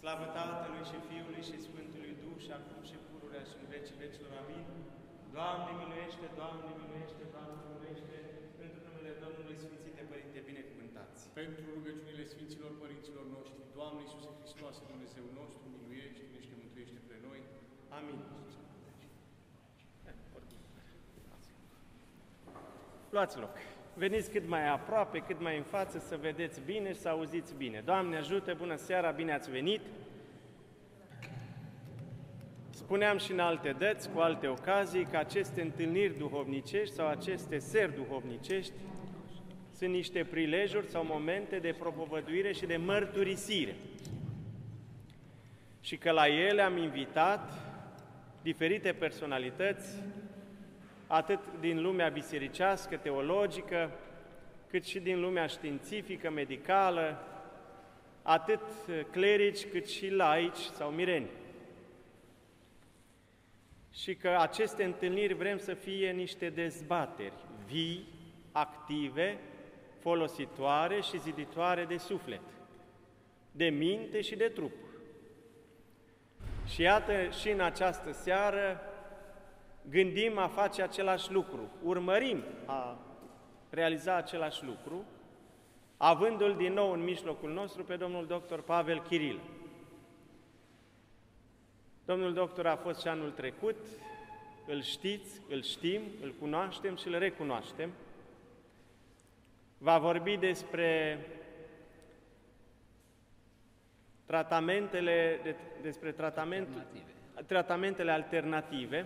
Slavă Tatălui și Fiului și Sfântului Duh, și acum și pururea și în vecii vecilor. Amin. Doamne miluiește, Doamne miluiește, Doamne miluiește, pentru numele Domnului Sfințite Părinte, binecuvântați. Pentru rugăciunile Sfinților Părinților noștri, Doamne Iisuse Hristoase, Dumnezeu nostru, miluiește-ne și ne mântuiește pe noi. Amin. Luați loc. Veniți cât mai aproape, cât mai în față, să vedeți bine și să auziți bine. Doamne ajută, bună seara, bine ați venit! Spuneam și în alte dăți, cu alte ocazii, că aceste întâlniri duhovnicești sau aceste seri duhovnicești sunt niște prilejuri sau momente de propovăduire și de mărturisire. Și că la ele am invitat diferite personalități, atât din lumea bisericească, teologică, cât și din lumea științifică, medicală, atât clerici, cât și laici sau mireni. Și că aceste întâlniri vrem să fie niște dezbateri vii, active, folositoare și ziditoare de suflet, de minte și de trup. Și iată, și în această seară gândim a face același lucru, urmărim a realiza același lucru, avându-l din nou în mijlocul nostru pe domnul doctor Pavel Chirilă. Domnul doctor a fost și anul trecut, îl știți, îl știm, îl cunoaștem și îl recunoaștem. Va vorbi despre tratamentele alternative,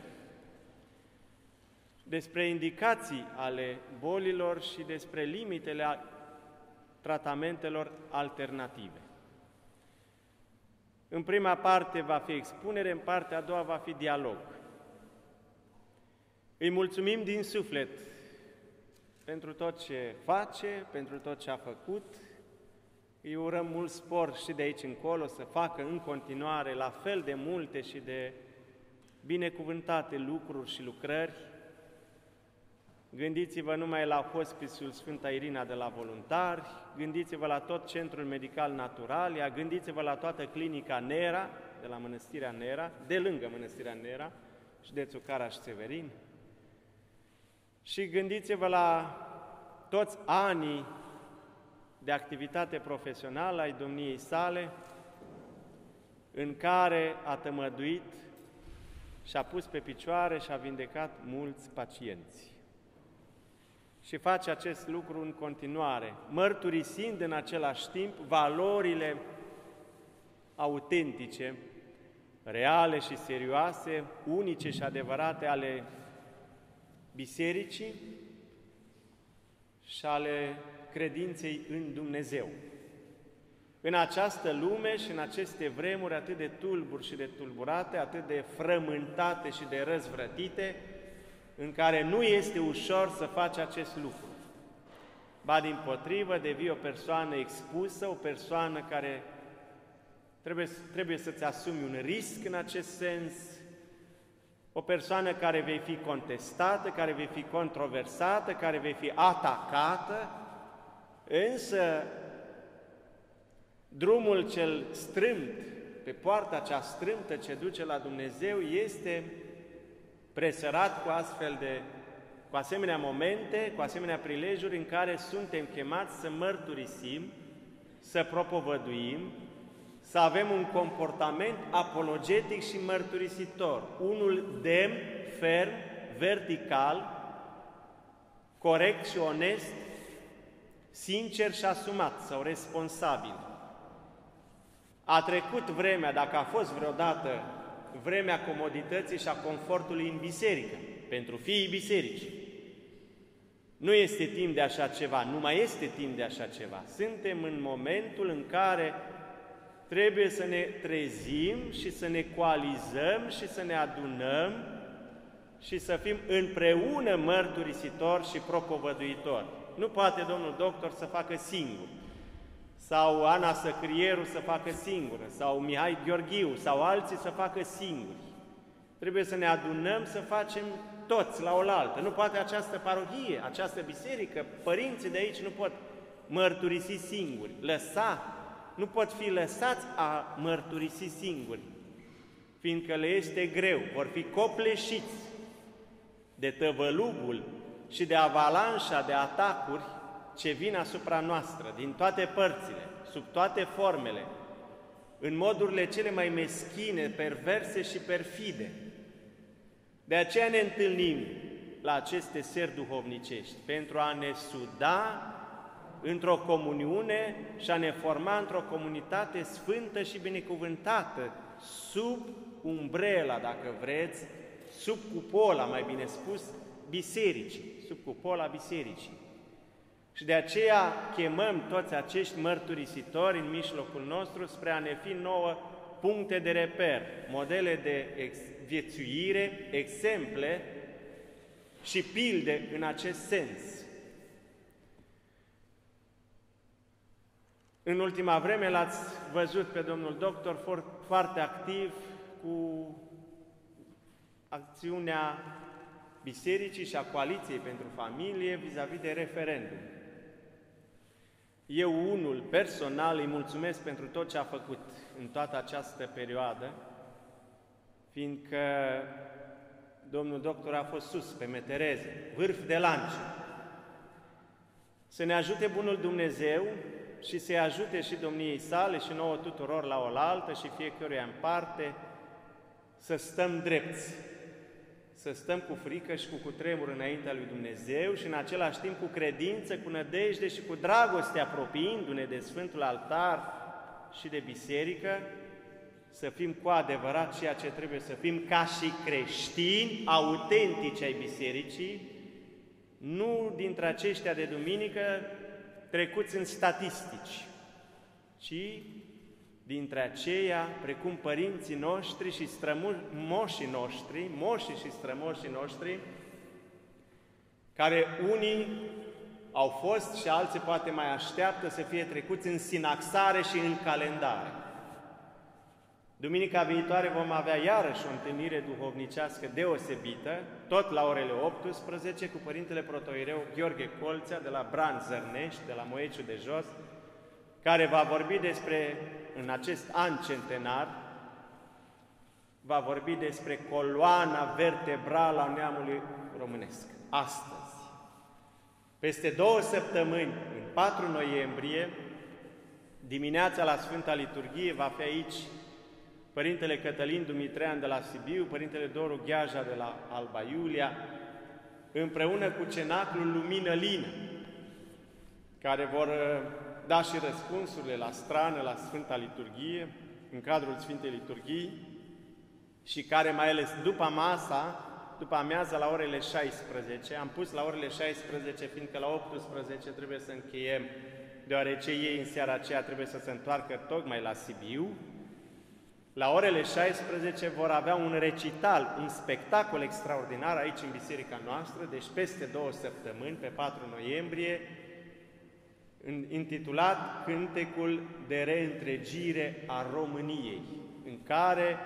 despre indicații ale bolilor și despre limitele tratamentelor alternative. În prima parte va fi expunere, în partea a doua va fi dialog. Îi mulțumim din suflet pentru tot ce face, pentru tot ce a făcut. Îi urăm mult spor și de aici încolo să facă în continuare la fel de multe și de binecuvântate lucruri și lucrări. Gândiți-vă numai la Hospisul Sfânta Irina de la Voluntari, gândiți-vă la tot Centrul Medical Naturalia, gândiți-vă la toată clinica Nera, de la Mănăstirea Nera, de lângă Mănăstirea Nera, județul Caraș-Severin, și gândiți-vă la toți anii de activitate profesională ai domniei sale, în care a tămăduit și a pus pe picioare și a vindecat mulți pacienți. Și face acest lucru în continuare, mărturisind în același timp valorile autentice, reale și serioase, unice și adevărate ale bisericii și ale credinței în Dumnezeu. În această lume și în aceste vremuri atât de tulburi și de tulburate, atât de frământate și de răzvrătite, în care nu este ușor să faci acest lucru. Ba dimpotrivă, devii o persoană expusă, o persoană care trebuie să-ți asumi un risc în acest sens, o persoană care vei fi contestată, care vei fi controversată, care vei fi atacată, însă drumul cel strâmt, pe poarta cea strâmtă ce duce la Dumnezeu, este presărat cu asemenea momente, cu asemenea prilejuri în care suntem chemați să mărturisim, să propovăduim, să avem un comportament apologetic și mărturisitor, unul demn, ferm, vertical, corect și onest, sincer și asumat sau responsabil. A trecut vremea, dacă a fost vreodată vremea comodității și a confortului în biserică, pentru fiii bisericii. Nu este timp de așa ceva, nu mai este timp de așa ceva. Suntem în momentul în care trebuie să ne trezim și să ne coalizăm și să ne adunăm și să fim împreună mărturisitori și propovăduitori. Nu poate domnul doctor să facă singur, sau Ana Săcrieru să facă singură, sau Mihai Gheorghiu, sau alții să facă singuri. Trebuie să ne adunăm să facem toți la oaltă. Nu poate această parohie, această biserică, părinții de aici nu pot mărturisi singuri, lăsa nu pot fi lăsați a mărturisi singuri, fiindcă le este greu, vor fi copleșiți de tăvălugul și de avalanșa de atacuri ce vin asupra noastră, din toate părțile, sub toate formele, în modurile cele mai meschine, perverse și perfide. De aceea ne întâlnim la aceste seri duhovnicești, pentru a ne suda într-o comuniune și a ne forma într-o comunitate sfântă și binecuvântată, sub umbrela, dacă vreți, sub cupola, mai bine spus, bisericii, sub cupola bisericii. Și de aceea chemăm toți acești mărturisitori în mijlocul nostru spre a ne fi nouă puncte de reper, modele de viețuire, exemple și pilde în acest sens. În ultima vreme l-ați văzut pe domnul doctor foarte activ cu acțiunea Bisericii și a Coaliției pentru Familie vis-a-vis de referendum. Eu, unul, personal, îi mulțumesc pentru tot ce a făcut în toată această perioadă, fiindcă domnul doctor a fost sus, pe metereze, vârf de lance. Să ne ajute bunul Dumnezeu și să-i ajute și domniei sale și nouă tuturor la oaltă și fiecăruia în parte să stăm drepți, să stăm cu frică și cu cutremur înaintea lui Dumnezeu și în același timp cu credință, cu nădejde și cu dragoste, apropiindu-ne de Sfântul Altar și de biserică, să fim cu adevărat ceea ce trebuie să fim ca și creștini autentici ai bisericii, nu dintre aceștia de duminică trecuți în statistici, ci dintre aceia, precum părinții noștri și moșii și strămoșii noștri, care unii au fost și alții poate mai așteaptă să fie trecuți în sinaxare și în calendare. Duminica viitoare vom avea iarăși o întâlnire duhovnicească deosebită, tot la orele 18, cu Părintele Protoiereu Gheorghe Colțea de la Bran Zărnești, de la Moeciu de Jos, care va vorbi despre, în acest an centenar, va vorbi despre coloana vertebrală a neamului românesc. Astăzi, peste 2 săptămâni, în 4 noiembrie, dimineața la Sfânta Liturghie, va fi aici Părintele Cătălin Dumitrean de la Sibiu, Părintele Doru Gheaja de la Alba Iulia, împreună cu Cenaclul Lumină Lină, care vor da și răspunsurile la strană, la Sfânta Liturghie, în cadrul Sfintei Liturghii, și care, mai ales după amiază la orele 16, am pus la orele 16, fiindcă la 18 trebuie să încheiem, deoarece ei în seara aceea trebuie să se întoarcă tocmai la Sibiu. La orele 16 vor avea un recital, un spectacol extraordinar aici în biserica noastră, deci peste 2 săptămâni, pe 4 noiembrie, intitulat Cântecul de reîntregire a României, în care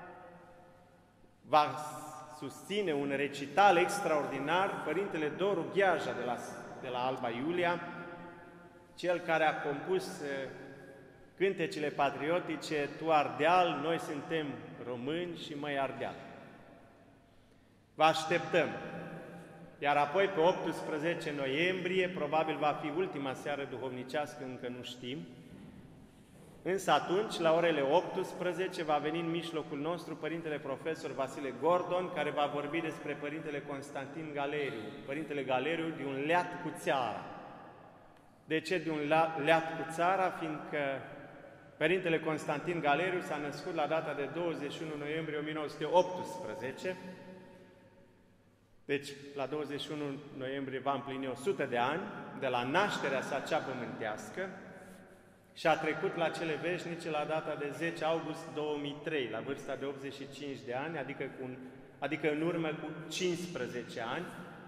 va susține un recital extraordinar Părintele Doru Gheaja de la Alba Iulia, cel care a compus cântecele patriotice Tu Ardeal, noi suntem români și măi Ardeal. Vă așteptăm! Iar apoi, pe 18 noiembrie, probabil va fi ultima seară duhovnicească, încă nu știm, însă atunci, la orele 18, va veni în mijlocul nostru Părintele Profesor Vasile Gordon, care va vorbi despre Părintele Constantin Galeriu, Părintele Galeriu de un leat cu țara. De ce de un leat cu țara? Fiindcă Părintele Constantin Galeriu s-a născut la data de 21 noiembrie 1918, deci la 21 noiembrie va împlini 100 de ani de la nașterea sa cea pământească și a trecut la cele veșnice la data de 10 august 2003, la vârsta de 85 de ani, adică în urmă cu 15 ani.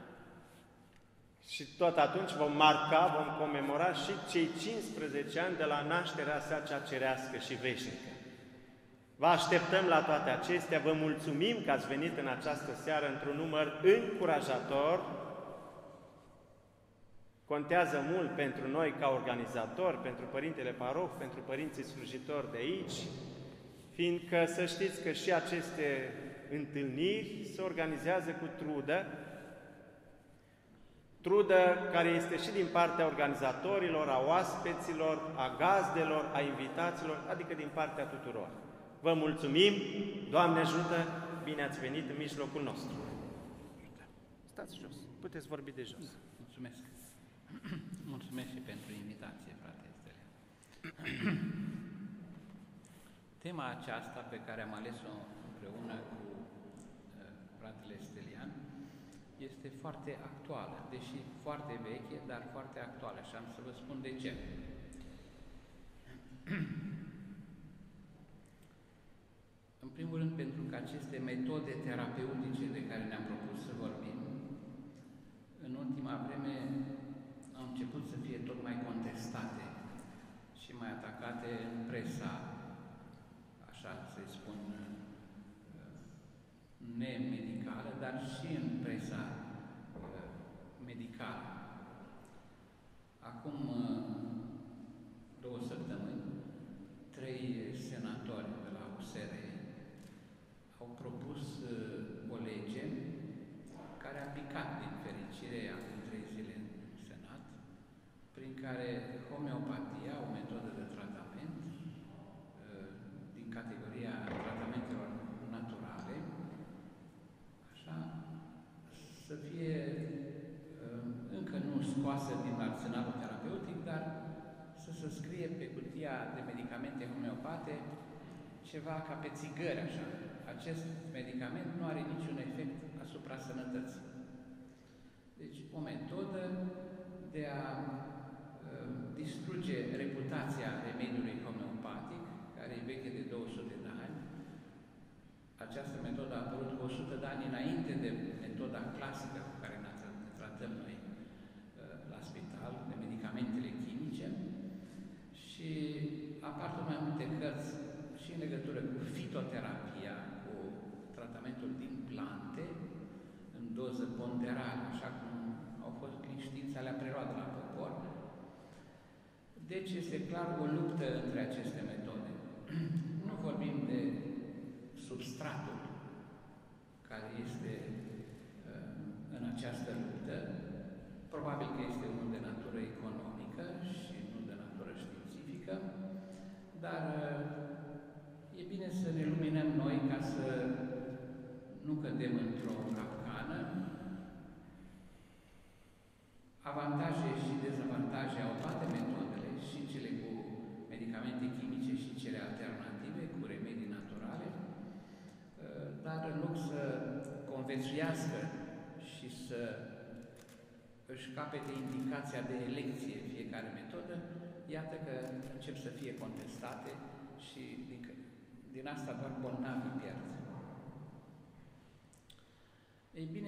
Și tot atunci vom comemora și cei 15 ani de la nașterea sa cea cerească și veșnică. Vă așteptăm la toate acestea, vă mulțumim că ați venit în această seară într-un număr încurajator contează mult pentru noi ca organizatori, pentru Părintele Paroh, pentru părinții slujitori de aici, fiindcă să știți că și aceste întâlniri se organizează cu trudă care este și din partea organizatorilor, a oaspeților, a gazdelor, a invitaților, adică din partea tuturor. Vă mulțumim, Doamne ajută, bine ați venit în mijlocul nostru. Stați jos, puteți vorbi de jos. Mulțumesc. Mulțumesc și pentru invitație, frate Stelian. Tema aceasta pe care am ales-o împreună cu fratele Stelian este foarte actuală, deși foarte veche, dar foarte actuală și am să vă spun de ce. În primul rând, pentru că aceste metode terapeutice de care ne-am propus să vorbim, în ultima vreme au început să fie tot mai contestate și mai atacate în presa, așa să-i spun, nemedicală, dar și în presa medicală. Acum 2 săptămâni, 3 senatori de la USR au propus o lege care a picat, din fericire, acum 3 zile în Senat, prin care homeopatia, o metodă de tratament din categoria tratamentelor naturale, așa, să fie încă nu scoasă din arsenalul terapeutic, dar să se scrie pe cutia de medicamente homeopate ceva ca pe țigări, așa. Acest medicament nu are niciun efect asupra sănătății. Deci, o metodă de a distruge reputația remediului homeopatic, care e veche de 200 de ani. Această metodă a apărut cu 100 de ani înainte de metoda clasică cu care ne tratăm noi la spital, de medicamentele chimice, și apar tot mai multe cărți și în legătură cu fitoterapia, cu tratamentul din plante, în doză ponderală, așa cum au fost știința le-a preluat de la popor. Deci este clar o luptă între aceste metode. Nu vorbim de substratul care este în această luptă. Probabil că este unul de natură economică și nu de natură științifică, dar e bine să ne luminăm noi ca să nu cădem într-o capcană. Avantaje și dezavantaje au toate metodele, și cele cu medicamente chimice și cele alternative, cu remedii naturale, dar în loc să conviețuiască și să își capete indicația de elecție fiecare metodă, iată că încep să fie contestate și din asta doar bolnavii pierd. Ei bine,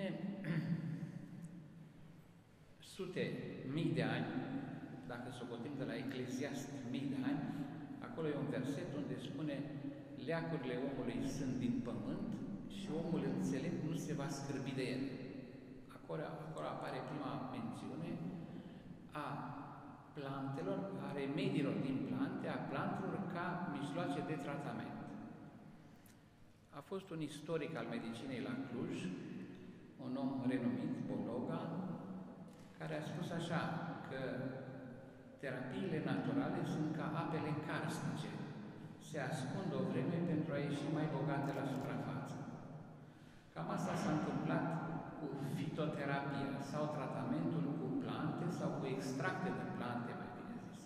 sute, mii de ani, dacă socotim de la Ecleziast, mii de ani, acolo e un verset unde spune: leacurile omului sunt din pământ și omul înțelept nu se va scârbi de el. Acolo apare prima mențiune a plantelor, a remediilor din plante, a plantelor ca mijloace de tratament. A fost un istoric al medicinei la Cluj, un om renumit, Bologa, care a spus așa, că terapiile naturale sunt ca apele karstice, se ascund o vreme pentru a ieși mai bogate la suprafață. Cam asta s-a întâmplat cu fitoterapia sau tratamentul cu plante sau cu extracte de plante, mai bine zis.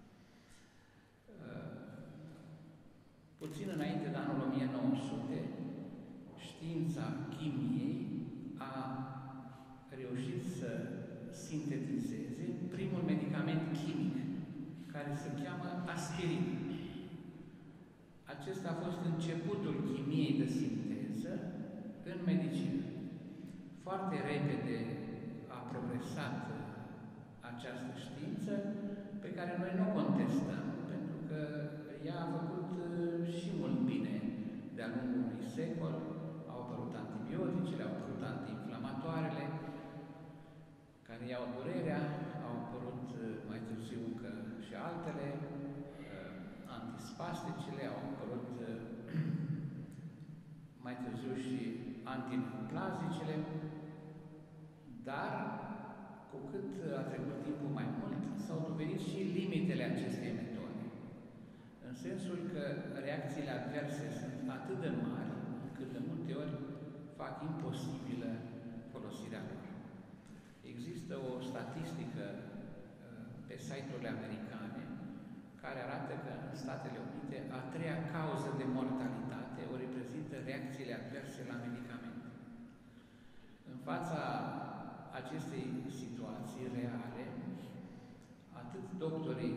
Puțin înainte de anul 1900, știința chimiei a reușit să sintetizeze primul medicament chimic, care se cheamă aspirin. Acesta a fost începutul chimiei de sinteză în medicină. Foarte repede a progresat această știință, pe care noi nu contestăm, pentru că ea a făcut și mult bine de-a lungul unui secol. Au apărut antibioticele, au apărut antiinflamatoarele, care iau durerea, au au apărut mai târziu încă și altele, antispasticele, au apărut mai târziu și antineoplazicele, dar cu cât a trecut timpul mai mult, s-au dovedit și limitele acestei metode, în sensul că reacțiile adverse sunt atât de mari, încât de multe ori fac imposibilă folosirea lor. Există o statistică pe site-urile americane care arată că în Statele Unite a treia cauză de mortalitate o reprezintă reacțiile adverse la medicamente. În fața acestei situații reale, atât doctorii,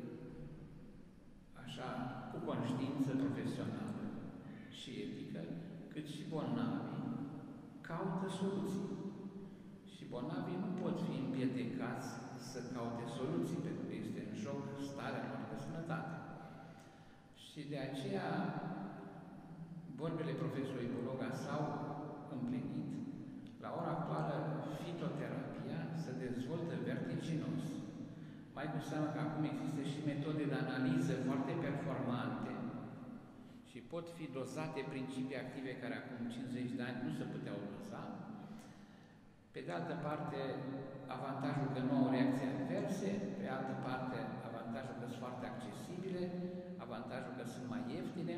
așa, cu conștiință profesională și etică, cât și bolnavii, caută soluții. Și bolnavii nu pot fi împiedicați să caute soluții, pentru că este în joc starea lor de sănătate. Și de aceea, vorbele profesorului Bologa s-au împlinit. La ora actuală, fitoterapia se dezvoltă vertiginos. Mai cu seamă că acum există și metode de analiză foarte performante și pot fi dozate principii active care acum 50 de ani nu se puteau doza. Pe de altă parte, avantajul că nu au reacții adverse, pe altă parte, avantajul că sunt foarte accesibile, avantajul că sunt mai ieftine,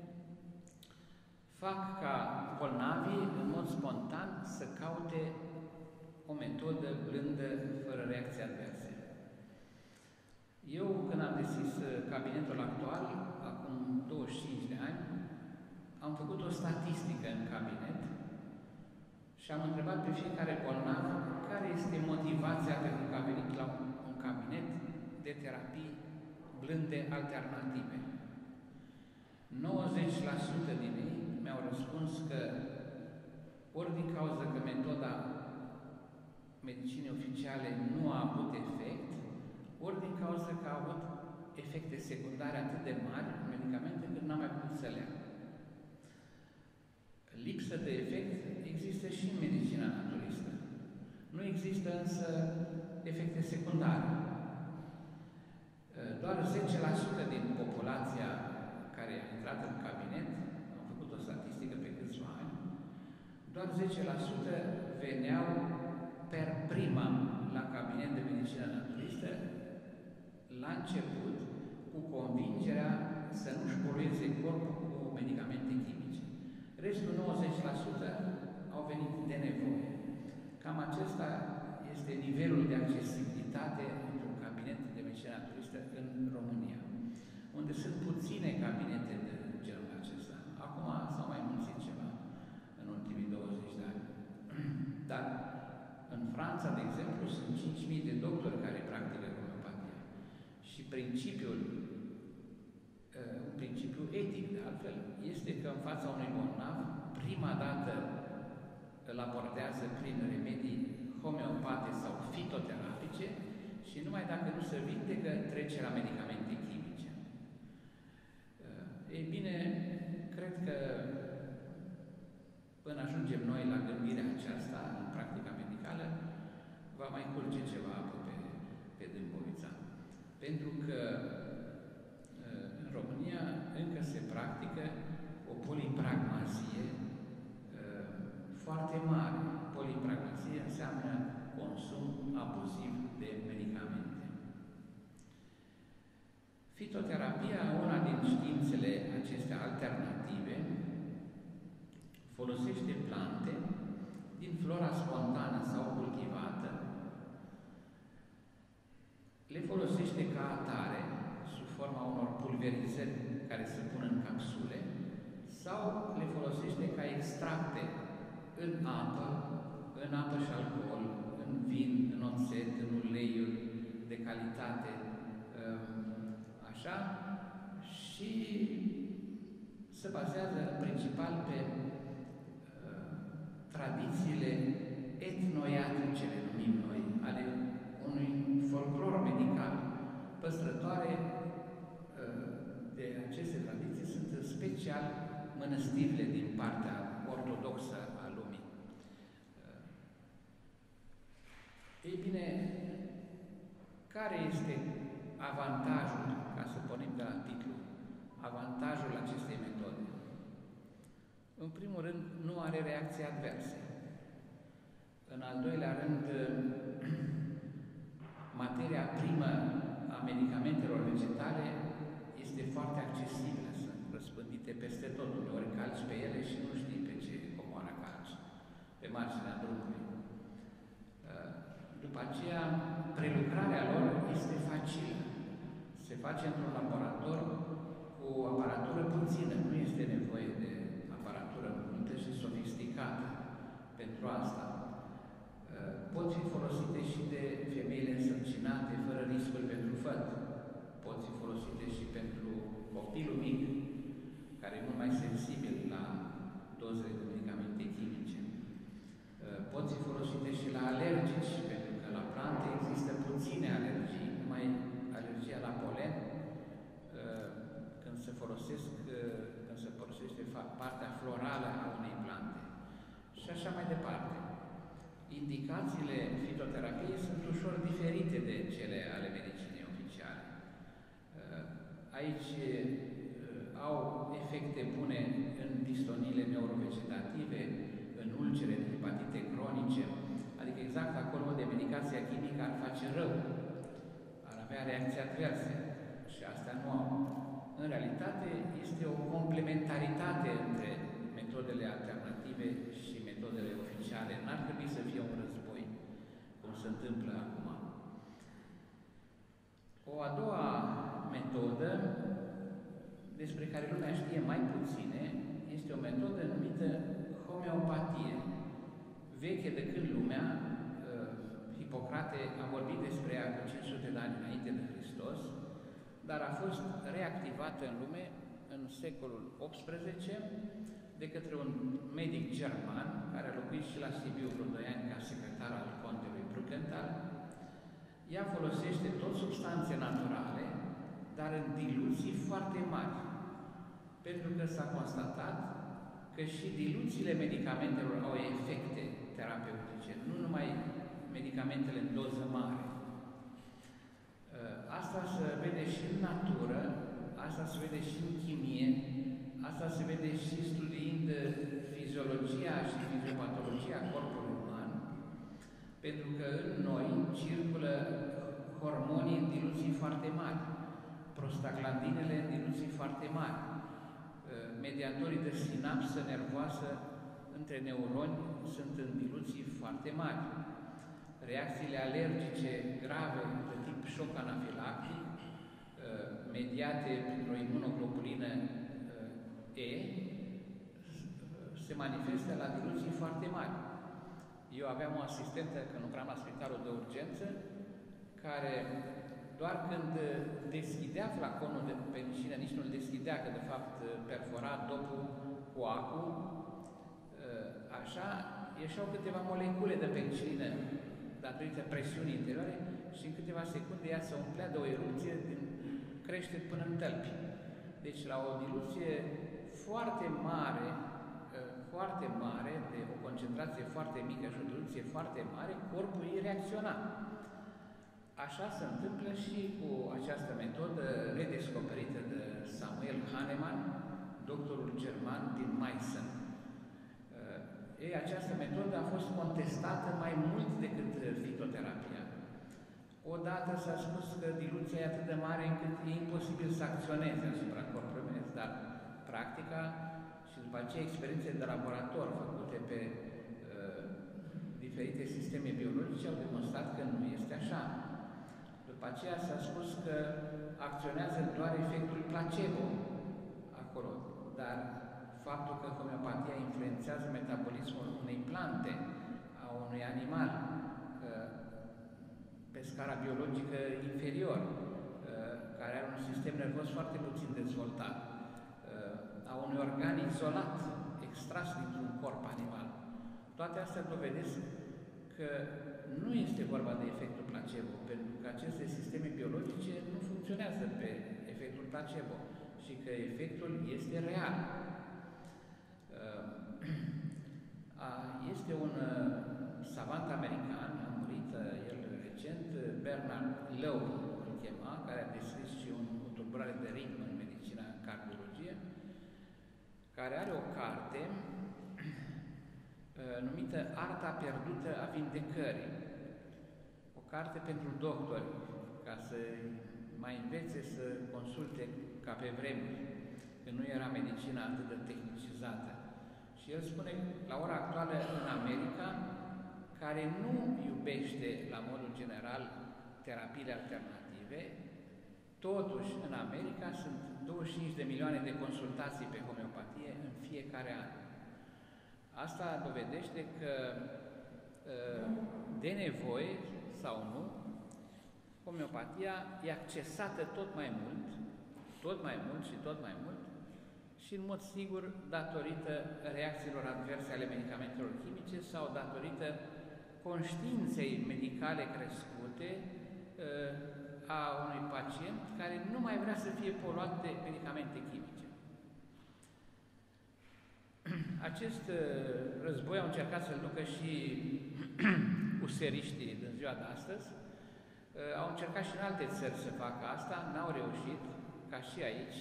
fac ca bolnavii, în mod spontan, să caute o metodă blândă, fără reacții adverse. Eu, când am deschis cabinetul actual, acum 25 de ani, am făcut o statistică în cabinet și am întrebat pe fiecare bolnav care este motivația pentru că a venit la un cabinet de terapii blânde alternative. 90% din ei mi-au răspuns că ori din cauza că metoda medicinei oficiale nu a avut efect, ori din cauza că a avut efecte secundare atât de mari în medicamente încât n-am mai putut să le ia. Lipsă de efect există și în medicina naturistă. Nu există însă efecte secundare. Doar 10% din populația care a intrat în cabinet, am făcut o statistică pe câțiva ani, doar 10% veneau per prima la cabinet de medicină naturistă la început cu convingerea să nu-și polueze corpul cu medicamente chimice. Restul 90% au venit de nevoie. Cam acesta este nivelul de accesibilitate într-un cabinet de medicină naturistă în România, unde sunt puține cabinete de genul acesta. Acum s-au mai mulțit ceva în ultimii 20 de ani. Dar în Franța, de exemplu, sunt 5.000 de doctori care practică homeopatia. Și principiul etic, de altfel, este că în fața unui bolnav, prima dată îl abordează prin remedii homeopate sau fitoterapice și numai dacă nu se vindecă, trece la medicamente chimice. Ei bine, cred că până ajungem noi la gândirea aceasta, în practica medicală, va mai curge ceva pe Dâmbovița. Pentru că în România încă se practică o polipragmazie foarte mare. Polipragmazie înseamnă consum abuziv de medicamente. Fitoterapia, una din științele acestea alternative, folosește plante din flora spontană sau cultivată, le folosește ca atare, sub forma unor pulverizări care se pun în capsule, sau le folosește ca extracte în apă și alcool, în vin, în oțet, în uleiuri de calitate, așa, și se bazează în principal pe tradițiile etnoiatrice, le numim noi, ale unui folclor medical. Păstrătoare de aceste tradiții sunt în special mănăstirile din partea ortodoxă a lumii. Ei bine, care este avantajul, ca să pornim de la titlu, avantajul acestei metode? În primul rând, nu are reacții adverse. În al doilea rând, materia primă a medicamentelor vegetale este foarte accesibilă, sunt răspândite peste tot, uneori calci pe ele și nu știi pe ce comoară calci, pe marginea drumului. După aceea, prelucrarea lor este facilă. Se face într-un laborator cu o aparatură puțină, nu este nevoie de aparatură multă și sofisticată pentru asta. Pot fi folosite și de femeile însărcinate, fără riscuri pentru făt. Pot fi folosite și pentru copilul mic, care e mult mai sensibil la dozele de medicamente chimice. Pot fi folosite și la alergici, pentru că la plante există puține alergii, numai alergia la polen, când se folosește partea florală a unei plante. Și așa mai departe. Indicațiile fitoterapiei sunt ușor diferite de cele ale medicinei oficiale. Aici au efecte bune în distoniile neurovegetative, în ulcere de hepatite cronice, adică exact acolo unde medicația chimică ar face rău, ar avea reacții adverse și astea nu au. În realitate este o complementaritate între metodele alternative și metodele oficiale. N-ar trebui să fie un război, cum se întâmplă acum. O a doua metodă, despre care lumea știe mai puține, este o metodă numită homeopatie. Veche de când lumea, Hipocrate a vorbit despre ea cu 500 de ani înainte de Hristos, dar a fost reactivată în lume în secolul XVIII de către un medic german, care a locuit și la Sibiu vreo 2 ani ca secretar al contelui Brukenthal. Ea folosește tot substanțe naturale, dar în diluții foarte mari, pentru că s-a constatat că și diluțiile medicamentelor au efecte terapeutice, nu numai medicamentele în doză mare. Asta se vede și în natură, asta se vede și în chimie, asta se vede și studiind fiziologia și fiziopatologia corpului uman, pentru că în noi circulă hormonii în diluții foarte mari, prostaglandinele în diluții foarte mari, mediatorii de sinapsă nervoasă între neuroni sunt în diluții foarte mari. Reacțiile alergice grave de tip șoc anafilactic, mediate printr-o imunoglobulină E, se manifestă la diluții foarte mari. Eu aveam o asistentă, când lucram la spitalul de urgență, care doar când deschidea flaconul de penicilină, nici nu-l deschidea, că de fapt perfora dopul cu acu, așa, ieșeau câteva molecule de penicilină datorită presiunii interioare și în câteva secunde ea se umplea de o erupție din creștet până în tălpi. Deci la o diluție foarte mare, de o concentrație foarte mică și o diluție foarte mare, corpul ei reacționa. Așa se întâmplă și cu această metodă redescoperită de Samuel Hahnemann, doctorul german din Meissen. Această metodă a fost contestată mai mult decât fitoterapia. Odată s-a spus că diluția e atât de mare încât e imposibil să acționeze asupra corpului omenesc, dar practica și după aceea experiențe de laborator făcute pe diferite sisteme biologice au demonstrat că nu este așa. După aceea s-a spus că acționează doar efectul placebo acolo, dar faptul că homeopatia influențează metabolismul unei plante, a unui animal, pe scara biologică inferior, care are un sistem nervos foarte puțin dezvoltat, a unui organ izolat, extras dintr-un corp animal. Toate astea dovedesc că nu este vorba de efectul placebo, pentru că aceste sisteme biologice nu funcționează pe efectul placebo și că efectul este real. Este un savant american, a murit el recent, Bernard Lowell, îl chema, care a descris și o tulburare de ritm în medicina cardiologie, care are o carte numită Arta pierdută a vindecării. O carte pentru doctori, ca să mai învețe să consulte ca pe vremuri, când nu era medicina atât de tehnicizată. Și el spune, la ora actuală în America, care nu iubește la modul general terapiile alternative, totuși în America sunt 25 de milioane de consultații pe homeopatie în fiecare an. Asta dovedește că de nevoie sau nu, homeopatia e accesată tot mai mult și tot mai mult și în mod sigur datorită reacțiilor adverse ale medicamentelor chimice sau datorită conștiinței medicale crescute a unui pacient care nu mai vrea să fie poluat de medicamente chimice. Acest război au încercat să-l ducă și useriștii din ziua de astăzi. Au încercat și în alte țări să facă asta, n-au reușit, ca și aici.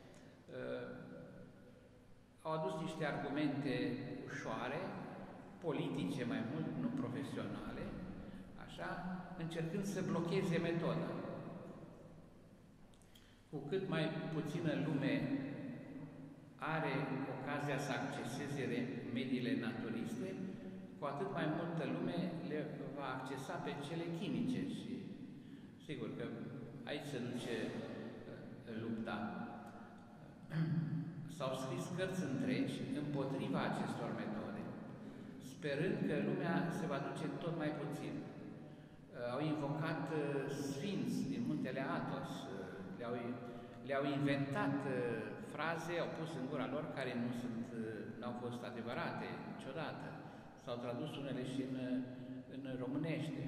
Au adus niște argumente ușoare, politice mai mult, nu profesionale, așa, încercând să blocheze metoda. Cu cât mai puțină lume are ocazia să acceseze mediile naturiste, cu atât mai multă lume le va accesa pe cele chimice și sigur că aici se duce lupta. S-au scris cărți întregi împotriva acestor metode, sperând că lumea se va duce tot mai puțin. Au invocat sfinți din muntele Athos, le-au inventat fraze, au pus în gura lor care n-au fost adevărate niciodată. S-au tradus unele și în românește.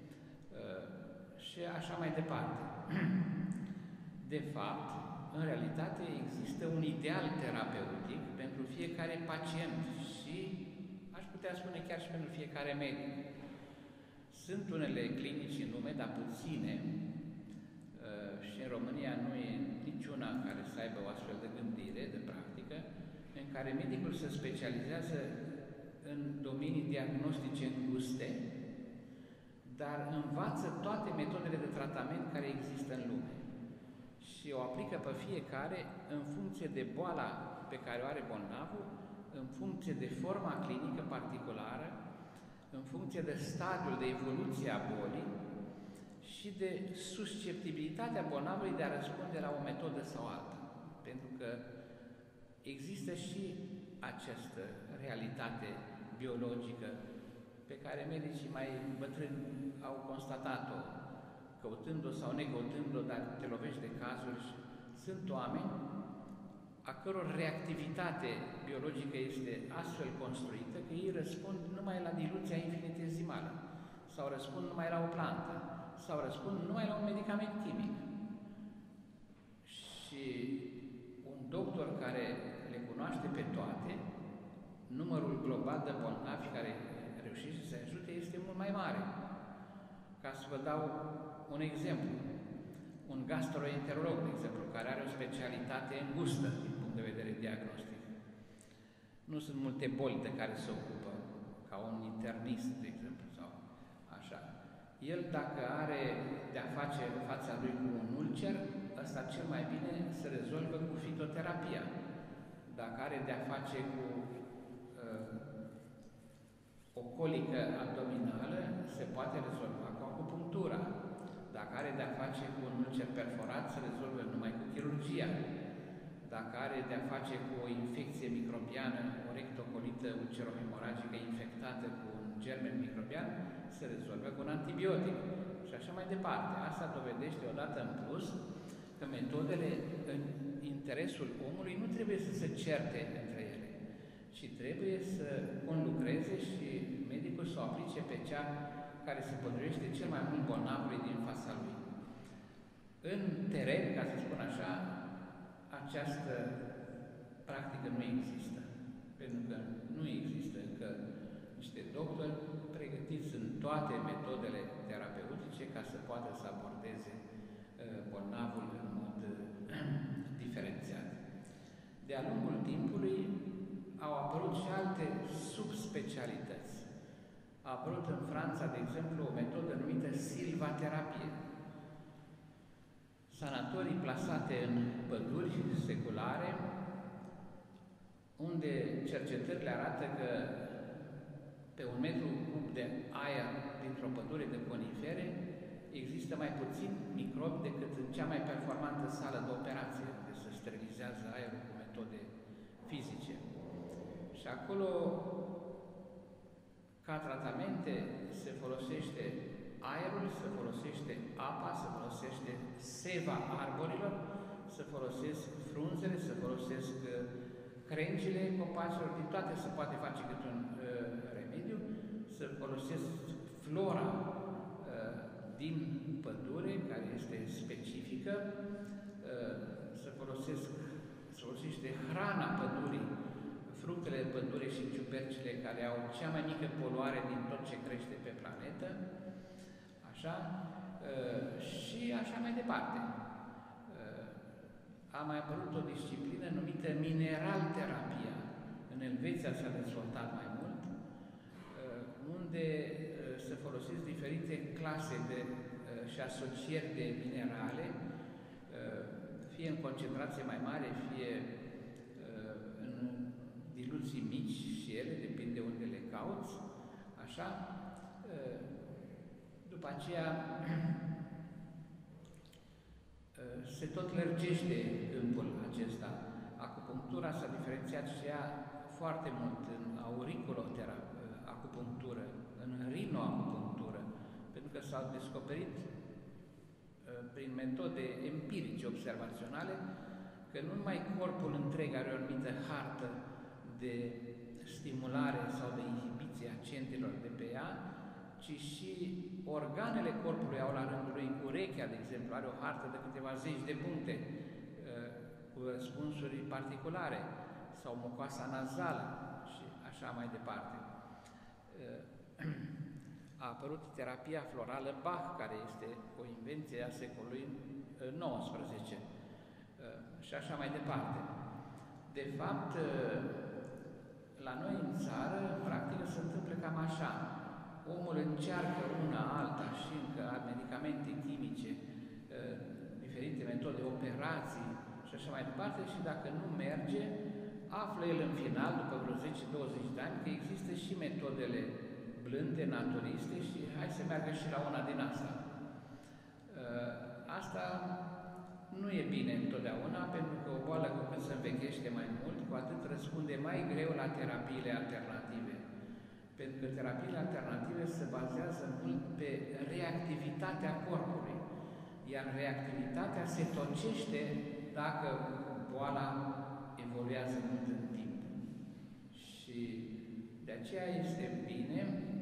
Și așa mai departe. De fapt, în realitate, există un ideal terapeutic pentru fiecare pacient și, aș putea spune, chiar și pentru fiecare medic. Sunt unele clinici în lume, dar puține, și în România nu e niciuna care să aibă o astfel de gândire, de practică, în care medicul se specializează în domenii diagnostice înguste, dar învață toate metodele de tratament care există în lume și o aplică pe fiecare în funcție de boala pe care o are bolnavul, în funcție de forma clinică particulară, în funcție de stadiul de evoluție a bolii și de susceptibilitatea bolnavului de a răspunde la o metodă sau alta. Pentru că există și această realitate biologică pe care medicii mai bătrâni au constatat-o, căutând-o sau necăutând-o, dar te lovești de cazuri. Sunt oameni a căror reactivitate biologică este astfel construită că ei răspund numai la diluția infinitezimală, sau răspund numai la o plantă, sau răspund numai la un medicament chimic. Și un doctor care le cunoaște pe toate, numărul global de bolnavi care reușește să se ajute este mult mai mare. Ca să vă dau un exemplu, un gastroenterolog, de exemplu, care are o specialitate îngustă din punct de vedere diagnostic. Nu sunt multe boli de care se ocupă, ca un internist, de exemplu, sau așa. El, dacă are de-a face în fața lui cu un ulcer, ăsta cel mai bine se rezolvă cu fitoterapia. Dacă are de-a face cu o colică abdominală, se poate rezolva cu acupunctura. Dacă are de-a face cu un ulcer perforat, se rezolvă numai cu chirurgia. Dacă are de-a face cu o infecție microbiană, o rectocolită ulcerohemoragică infectată cu un germen microbian, se rezolvă cu un antibiotic. Și așa mai departe. Asta dovedește odată în plus că metodele în interesul omului nu trebuie să se certe între ele, ci trebuie să conlucreze și medicul să o aplice pe cea care se potrivește cel mai mult bolnavului din fața lui. În teren, ca să spun așa, această practică nu există. Pentru că nu există încă niște doctori pregătiți în toate metodele terapeutice medice ca să poată să abordeze bolnavul în mod diferențiat. De-a lungul timpului au apărut și alte subspecialități. A apărut în Franța, de exemplu, o metodă numită silvaterapie. Sanatorii plasate în păduri seculare, unde cercetările arată că pe 1 metru cub de aer dintr-o pădure de conifere există mai puțin microbi decât în cea mai performantă sală de operație, unde se sterilizează aerul cu metode fizice. Și acolo, ca tratamente, se folosește aerul, se folosește apa, se folosește seva arborilor, se folosesc frunzele, se folosesc crengile copacilor, din toate se poate face câte un remediu, se folosesc flora din pădure, care este specifică, se folosește hrana pădurii, fructele pădurii și ciupercile care au cea mai mică poluare din tot ce crește pe planetă, așa, și așa mai departe. A mai apărut o disciplină numită mineralterapia. În Elveția s-a dezvoltat mai mult, unde se folosesc diferite clase și asocieri de minerale, fie în concentrație mai mare, fie în diluții mici și ele, depinde unde le cauți, așa. După aceea se tot lărgește câmpul acesta. Acupunctura s-a diferențiat și ea foarte mult în auriculoacupunctură, în rinoacupunctură, pentru că s-au descoperit prin metode empirice, observaționale, că nu numai corpul întreg are o anumită hartă de stimulare sau de inhibiție a centrilor de pe ea, ci și organele corpului au la rândul lui. Urechea, de exemplu, are o hartă de câteva zeci de puncte cu răspunsuri particulare, sau mucoasa nazală și așa mai departe. A apărut terapia florală Bach, care este o invenție a secolului XIX și așa mai departe. De fapt, la noi în țară, în practică, se întâmplă cam așa. Omul încearcă una, alta și încă medicamente chimice, diferite metode, operații și așa mai departe, și dacă nu merge, află el în final, după vreo 10-20 de ani, că există și metodele blânde, naturiste, și hai să meargă și la una din asta. Asta nu e bine întotdeauna, pentru că o boală, cu cât se învechește mai mult, cu atât răspunde mai greu la terapiile alternative. Pentru că terapiile alternative se bazează mult pe reactivitatea corpului, iar reactivitatea se tocește dacă boala evoluează mult în timp. Și de aceea este bine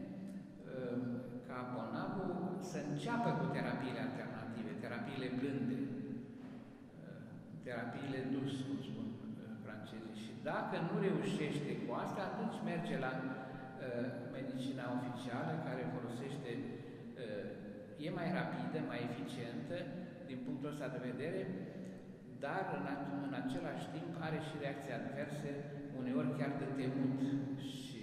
ca bolnavul să înceapă cu terapiile alternative, terapiile blânde, terapiile dus, cum spun francezii. Și dacă nu reușește cu asta, atunci merge la medicina oficială, care folosește, e mai rapidă, mai eficientă din punctul ăsta de vedere, dar în același timp are și reacții adverse, uneori chiar de temut, și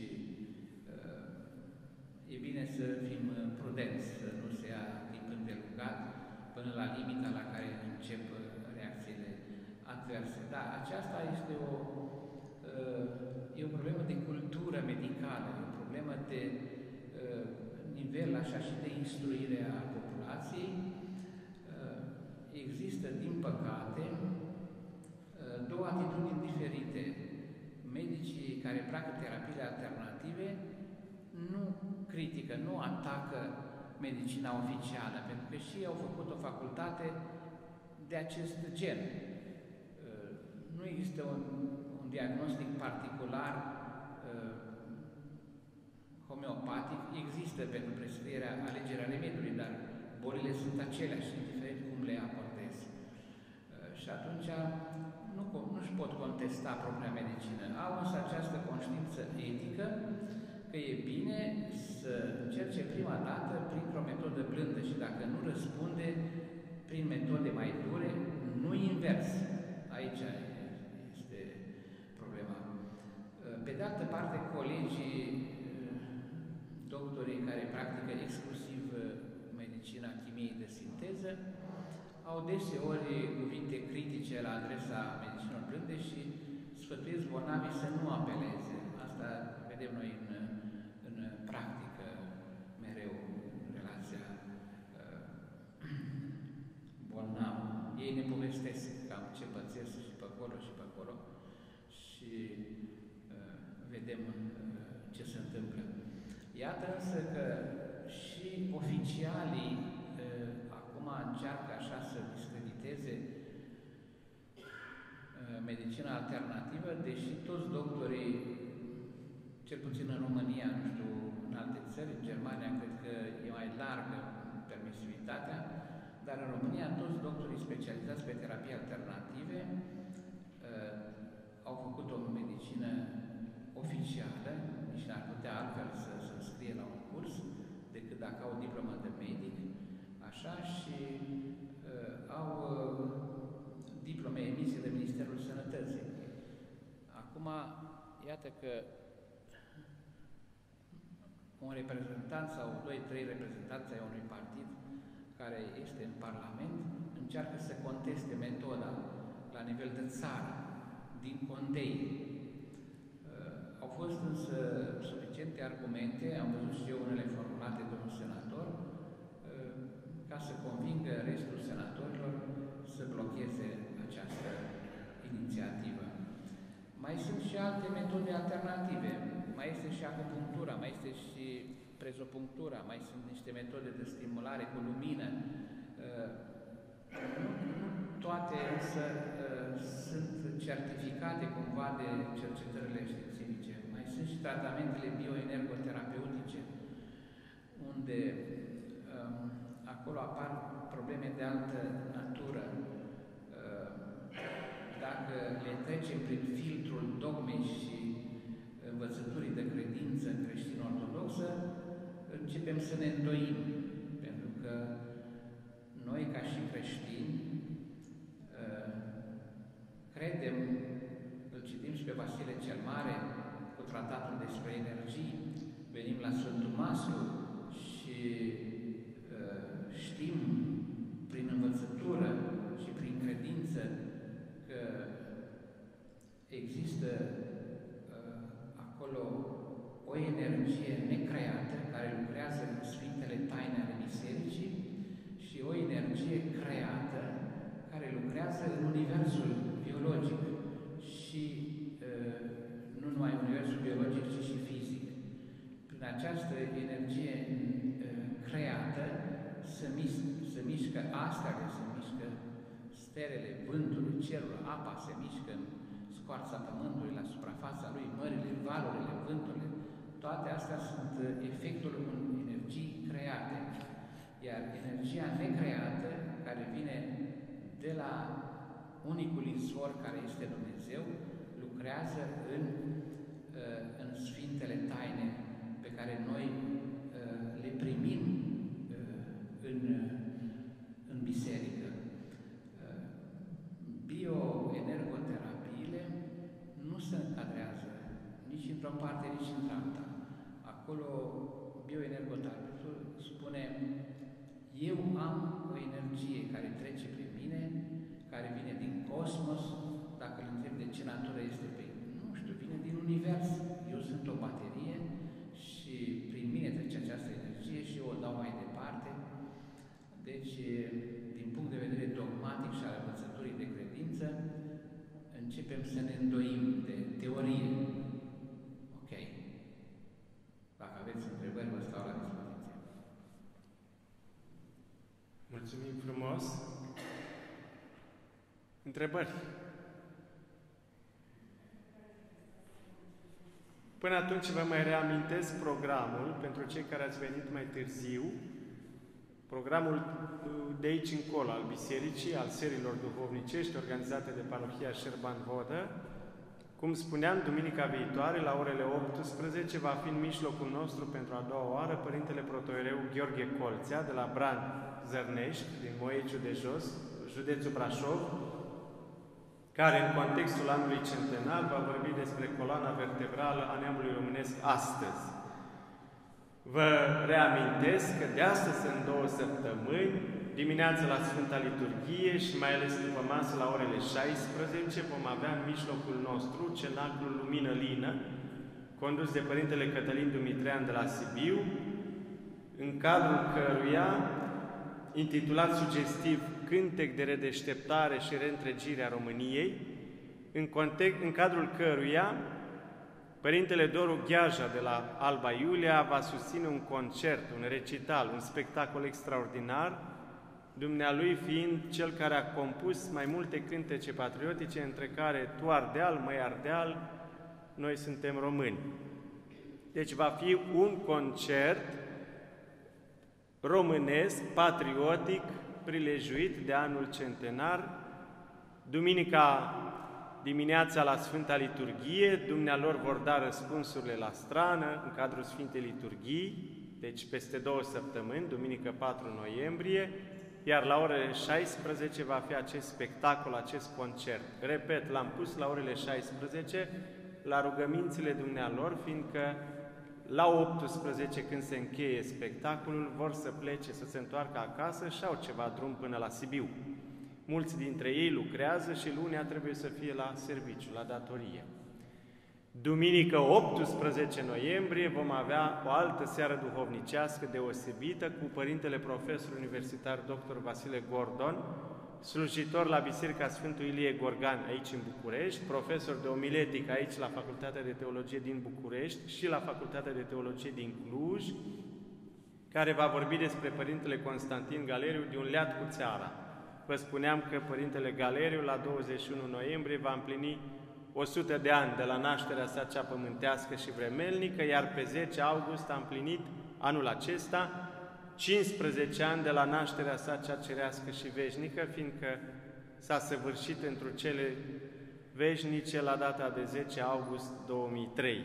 e bine să fim prudenți, să nu se ia timp îndelungat până la limita la care încep reacțiile adverse. Da, aceasta este e o problemă de cultură medicală, e o problemă de nivel așa și de instruire a populației. Există, din păcate, două atitudini diferite. Medicii care practică terapiile alternative nu critică, nu atacă medicina oficială, pentru că și ei au făcut o facultate de acest gen. Nu există un diagnostic particular homeopatic, există pentru prescrierea, alegerea remediului, dar bolile sunt aceleași, indiferent cum le abordezi. Și atunci nu-și pot contesta propria medicină. Au însă această conștiință etică că e bine să încerce prima dată printr-o metodă blândă și dacă nu răspunde prin metode mai dure, nu invers. Aici este problema. Pe de altă parte, colegii doctorii care practică exclusiv medicina chimiei de sinteză au deseori cuvinte critice la adresa medicinilor blânde și sfătuiesc bolnavii să nu apeleze. Asta vedem noi în practică mereu, în relația bolnav. Ei ne povestesc cam ce pățesc și pe acolo și pe acolo și vedem ce se întâmplă. Iată însă că și oficialii acum încearcă așa să discrediteze medicina alternativă, deși toți doctorii, cel puțin în România, nu știu, în alte țări, în Germania, cred că e mai largă permisivitatea, dar în România toți doctorii specializați pe terapii alternative au făcut o medicină oficială, nici n-ar putea altfel să se înscrie la un curs decât dacă au o diplomă de medic, așa, și au diplome emise de Ministerul Sănătății. Acum, iată că un reprezentant sau 2-3 reprezentanți ai unui partid care este în Parlament încearcă să conteste metoda la nivel de țară, din condei. Au fost însă suficiente argumente, am văzut și eu unele formulate de un senator, ca să convingă restul senatorilor să blocheze această inițiativă. Mai sunt și alte metode alternative, mai este și acupunctura, mai este și prezopunctura, mai sunt niște metode de stimulare cu lumină. Toate însă sunt certificate cumva de cercetările științifice. Mai sunt și tratamentele bioenergoterapeutice, unde acolo apar probleme de altă natură. Dacă le trecem prin filtrul dogmei și învățăturii de credință creștin-ortodoxă, începem să ne îndoim, pentru că noi, ca și creștini, credem, îl citim și pe Vasile cel Mare cu tratatul despre energii, venim la Sfântul Maslu și știm prin învățătură și prin credință că există acolo o energie necreată care lucrează în Sfintele Taine ale Bisericii și o energie creată care lucrează în universul biologic și nu numai universul biologic, ci și fizic. Prin această energie creată se mișcă astrele, se mișcă stelele, vântul, cerul, apa se mișcă în scoarța pământului, la suprafața lui, mările, valurile, vânturile. Toate astea sunt efectul unei energii create. Iar energia necreată, care vine de la unicul izvor care este Dumnezeu, lucrează în Sfintele Taine pe care noi le primim în biserică. Bioenergoterapiile nu se încadrează nici într-o parte, nici într-alta. Acolo bioenergoterapeutul spune: eu am o energie care trece prin mine, care vine din cosmos. Dacă îl întreb de ce natură este, nu știu, vine din univers. Eu sunt o baterie și prin mine trece această energie și eu o dau mai departe. Deci, din punct de vedere dogmatic și al învățăturii de credință, începem să ne îndoim de teorie. Ok. Dacă aveți întrebări, vă stau la dispoziție. Mulțumim frumos! Întrebări? Până atunci vă mai reamintesc programul pentru cei care ați venit mai târziu. Programul de aici încolo al Bisericii, al serilor duhovnicești organizate de Parohia Șerban Vodă, Cum spuneam, duminica viitoare, la orele 18, va fi în mijlocul nostru pentru a doua oară Părintele Protoiereu Gheorghe Colțea, de la Bran Zărnești, din Moieciu de Jos, județul Brașov, care în contextul anului centenar va vorbi despre coloana vertebrală a neamului românesc astăzi. Vă reamintesc că de astăzi în 2 săptămâni, dimineața la Sfânta Liturghie și mai ales după masă la orele 16, vom avea în mijlocul nostru cenaclul Lumină Lină, condus de Părintele Cătălin Dumitrean de la Sibiu, în cadrul căruia, intitulat sugestiv Cântec de redeșteptare și reîntregire a României, în cadrul căruia Părintele Doru Gheaja de la Alba Iulia va susține un concert, un recital, un spectacol extraordinar, dumnealui fiind cel care a compus mai multe cântece patriotice, între care Tu Ardeal, măi Ardeal, noi suntem români. Deci va fi un concert românesc, patriotic, prilejuit de anul centenar, duminica dimineața la Sfânta Liturghie, dumnealor vor da răspunsurile la strană în cadrul Sfintei Liturghii, deci peste 2 săptămâni, duminică 4 noiembrie, iar la orele 16 va fi acest spectacol, acest concert. Repet, l-am pus la orele 16, la rugămințile dumnealor, fiindcă la 18, când se încheie spectacolul, vor să plece, să se întoarcă acasă și au ceva drum până la Sibiu. Mulți dintre ei lucrează și lunea trebuie să fie la serviciu, la datorie. Duminică 18 noiembrie vom avea o altă seară duhovnicească deosebită cu Părintele Profesor Universitar Dr. Vasile Gordon, slujitor la Biserica Sfântul Ilie Gorgan aici în București, profesor de omiletică aici la Facultatea de Teologie din București și la Facultatea de Teologie din Cluj, care va vorbi despre Părintele Constantin Galeriu de un leat cu țara. Vă spuneam că Părintele Galeriu la 21 noiembrie va împlini 100 de ani de la nașterea sa cea pământească și vremelnică, iar pe 10 august a împlinit anul acesta 15 ani de la nașterea sa cea cerească și veșnică, fiindcă s-a săvârșit întru cele veșnice la data de 10 august 2003.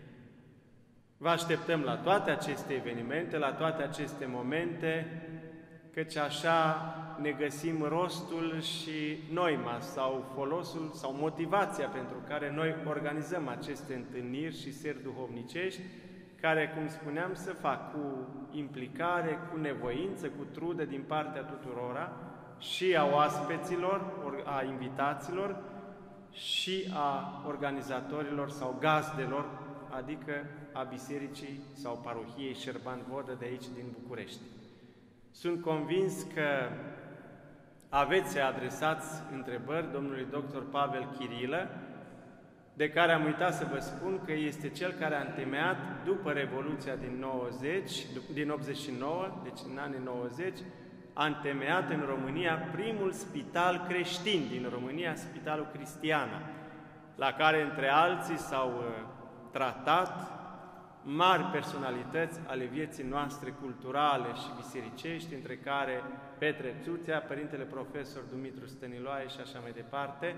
Vă așteptăm la toate aceste evenimente, la toate aceste momente, căci așa ne găsim rostul și noima sau folosul sau motivația pentru care noi organizăm aceste întâlniri și seri duhovnicești, care, cum spuneam, se fac cu implicare, cu nevoință, cu trudă din partea tuturora și a oaspeților, a invitaților și a organizatorilor sau gazdelor, adică a bisericii sau parohiei Șerban Vodă de aici din București. Sunt convins că aveți să adresați întrebări domnului dr. Pavel Chirilă, de care am uitat să vă spun că este cel care a întemeiat după Revoluția din 89, deci în anii 90, a întemeiat în România primul spital creștin din România, Spitalul Cristiana, la care, între alții, s-au tratat mari personalități ale vieții noastre culturale și bisericești, între care Petre Țuțea, Părintele Profesor Dumitru Stăniloae și așa mai departe.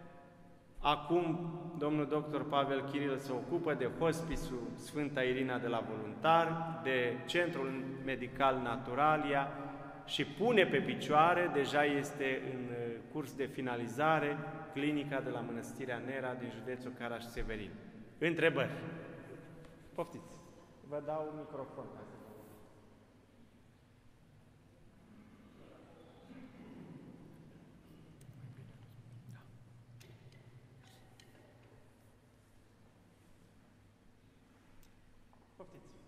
Acum, domnul dr. Pavel Chirilă se ocupă de Hospisul Sfânta Irina de la Voluntari, de Centrul Medical Naturalia și pune pe picioare, deja este în curs de finalizare, clinica de la Mănăstirea Nera din județul Caraș-Severin. Întrebări? Poftiți! Vă dau un microfon. Poftiți!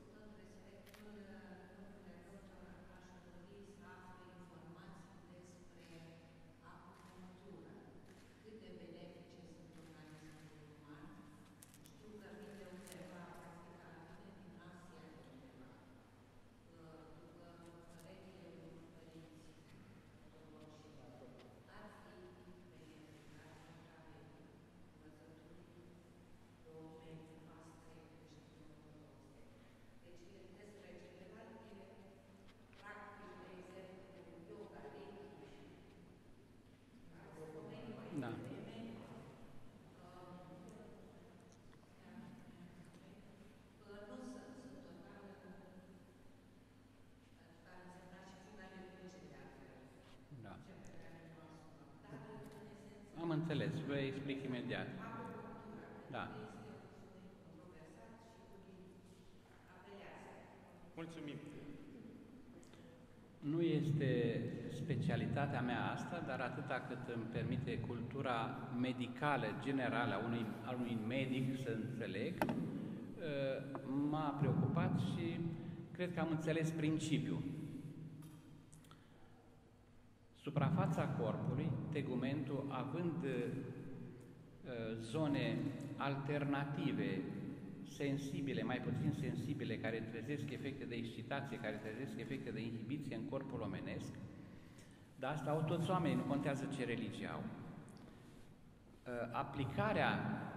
Am înțeles, vă explic imediat. Da. Mulțumim! Nu este specialitatea mea asta, dar atâta cât îmi permite cultura medicală generală a unui medic să înțeleg, m-a preocupat și cred că am înțeles principiul. Suprafața corpului, tegumentul, având zone alternative, sensibile, mai puțin sensibile, care trezesc efecte de excitație, care trezesc efecte de inhibiție în corpul omenesc, dar asta au toți oamenii, nu contează ce religie au. Aplicarea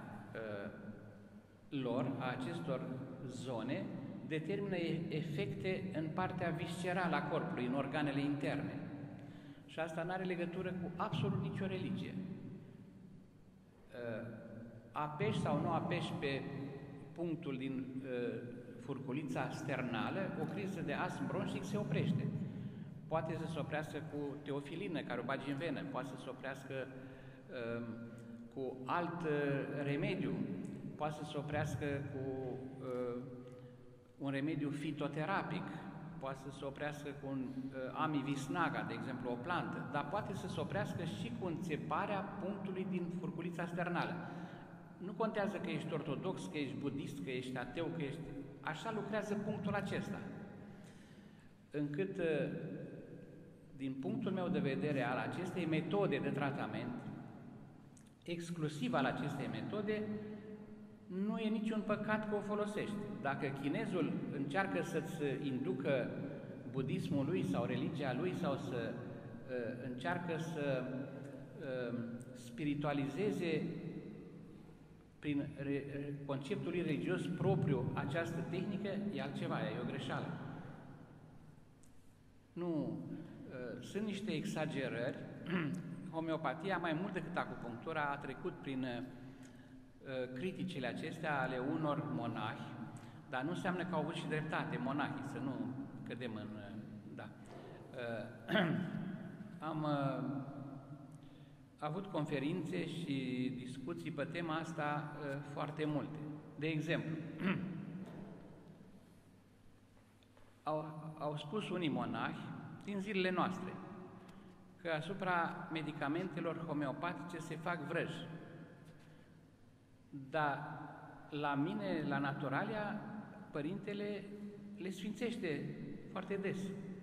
lor, a acestor zone, determină efecte în partea viscerală a corpului, în organele interne. Și asta nu are legătură cu absolut nicio religie. Apeși sau nu apeși pe punctul din furculița sternală, o criză de astm bronșic se oprește. Poate să se oprească cu teofilină, care o bagi în venă, poate să se oprească cu alt remediu, poate să se oprească cu un remediu fitoterapic, poate să se oprească cu un amivisnaga, de exemplu, o plantă, dar poate să se oprească și cu înțeparea punctului din furculița sternală. Nu contează că ești ortodox, că ești budist, că ești ateu, că ești... Așa lucrează punctul acesta. Încât, din punctul meu de vedere al acestei metode de tratament, exclusiv al acestei metode, nu e niciun păcat că o folosești. Dacă chinezul încearcă să-ți inducă budismul lui sau religia lui sau să încearcă să spiritualizeze prin conceptul lui religios propriu această tehnică, e altceva, e o greșeală. Nu, sunt niște exagerări. Homeopatia, mai mult decât acupunctura, a trecut prin criticile acestea ale unor monahi, dar nu înseamnă că au avut și dreptate monahii, să nu cădem în... Da. Am avut conferințe și discuții pe tema asta foarte multe. De exemplu, au spus unii monahi din zilele noastre că asupra medicamentelor homeopatice se fac vrăji. Dar la mine, la Naturalia, părintele le sfințește foarte des.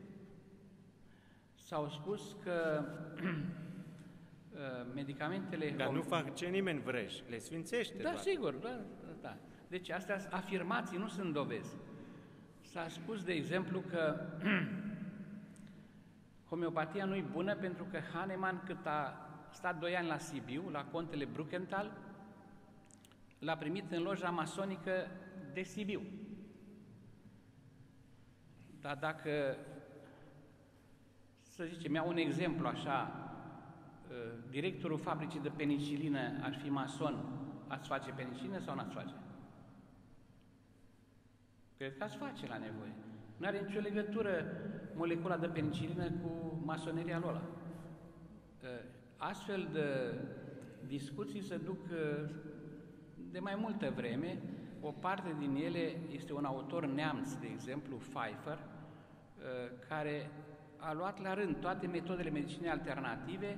S-au spus că medicamentele... Dar nu face nimeni vrăji, le sfințește. Da, sigur, da. Deci astea sunt afirmații, nu sunt dovezi. S-a spus, de exemplu, că homeopatia nu e bună pentru că Hahnemann, cât a stat 2 ani la Sibiu, la contele Bruckenthal, l-a primit în loja masonică de Sibiu. Dar dacă, să zicem, iau un exemplu așa, directorul fabricii de penicilină ar fi mason, ați face penicilină sau n-ați face? Cred că ați face la nevoie. Nu are nicio legătură molecula de penicilină cu masoneria lor. Astfel de discuții se duc de mai multă vreme. O parte din ele este un autor neamț, de exemplu, Pfeiffer, care a luat la rând toate metodele medicinei alternative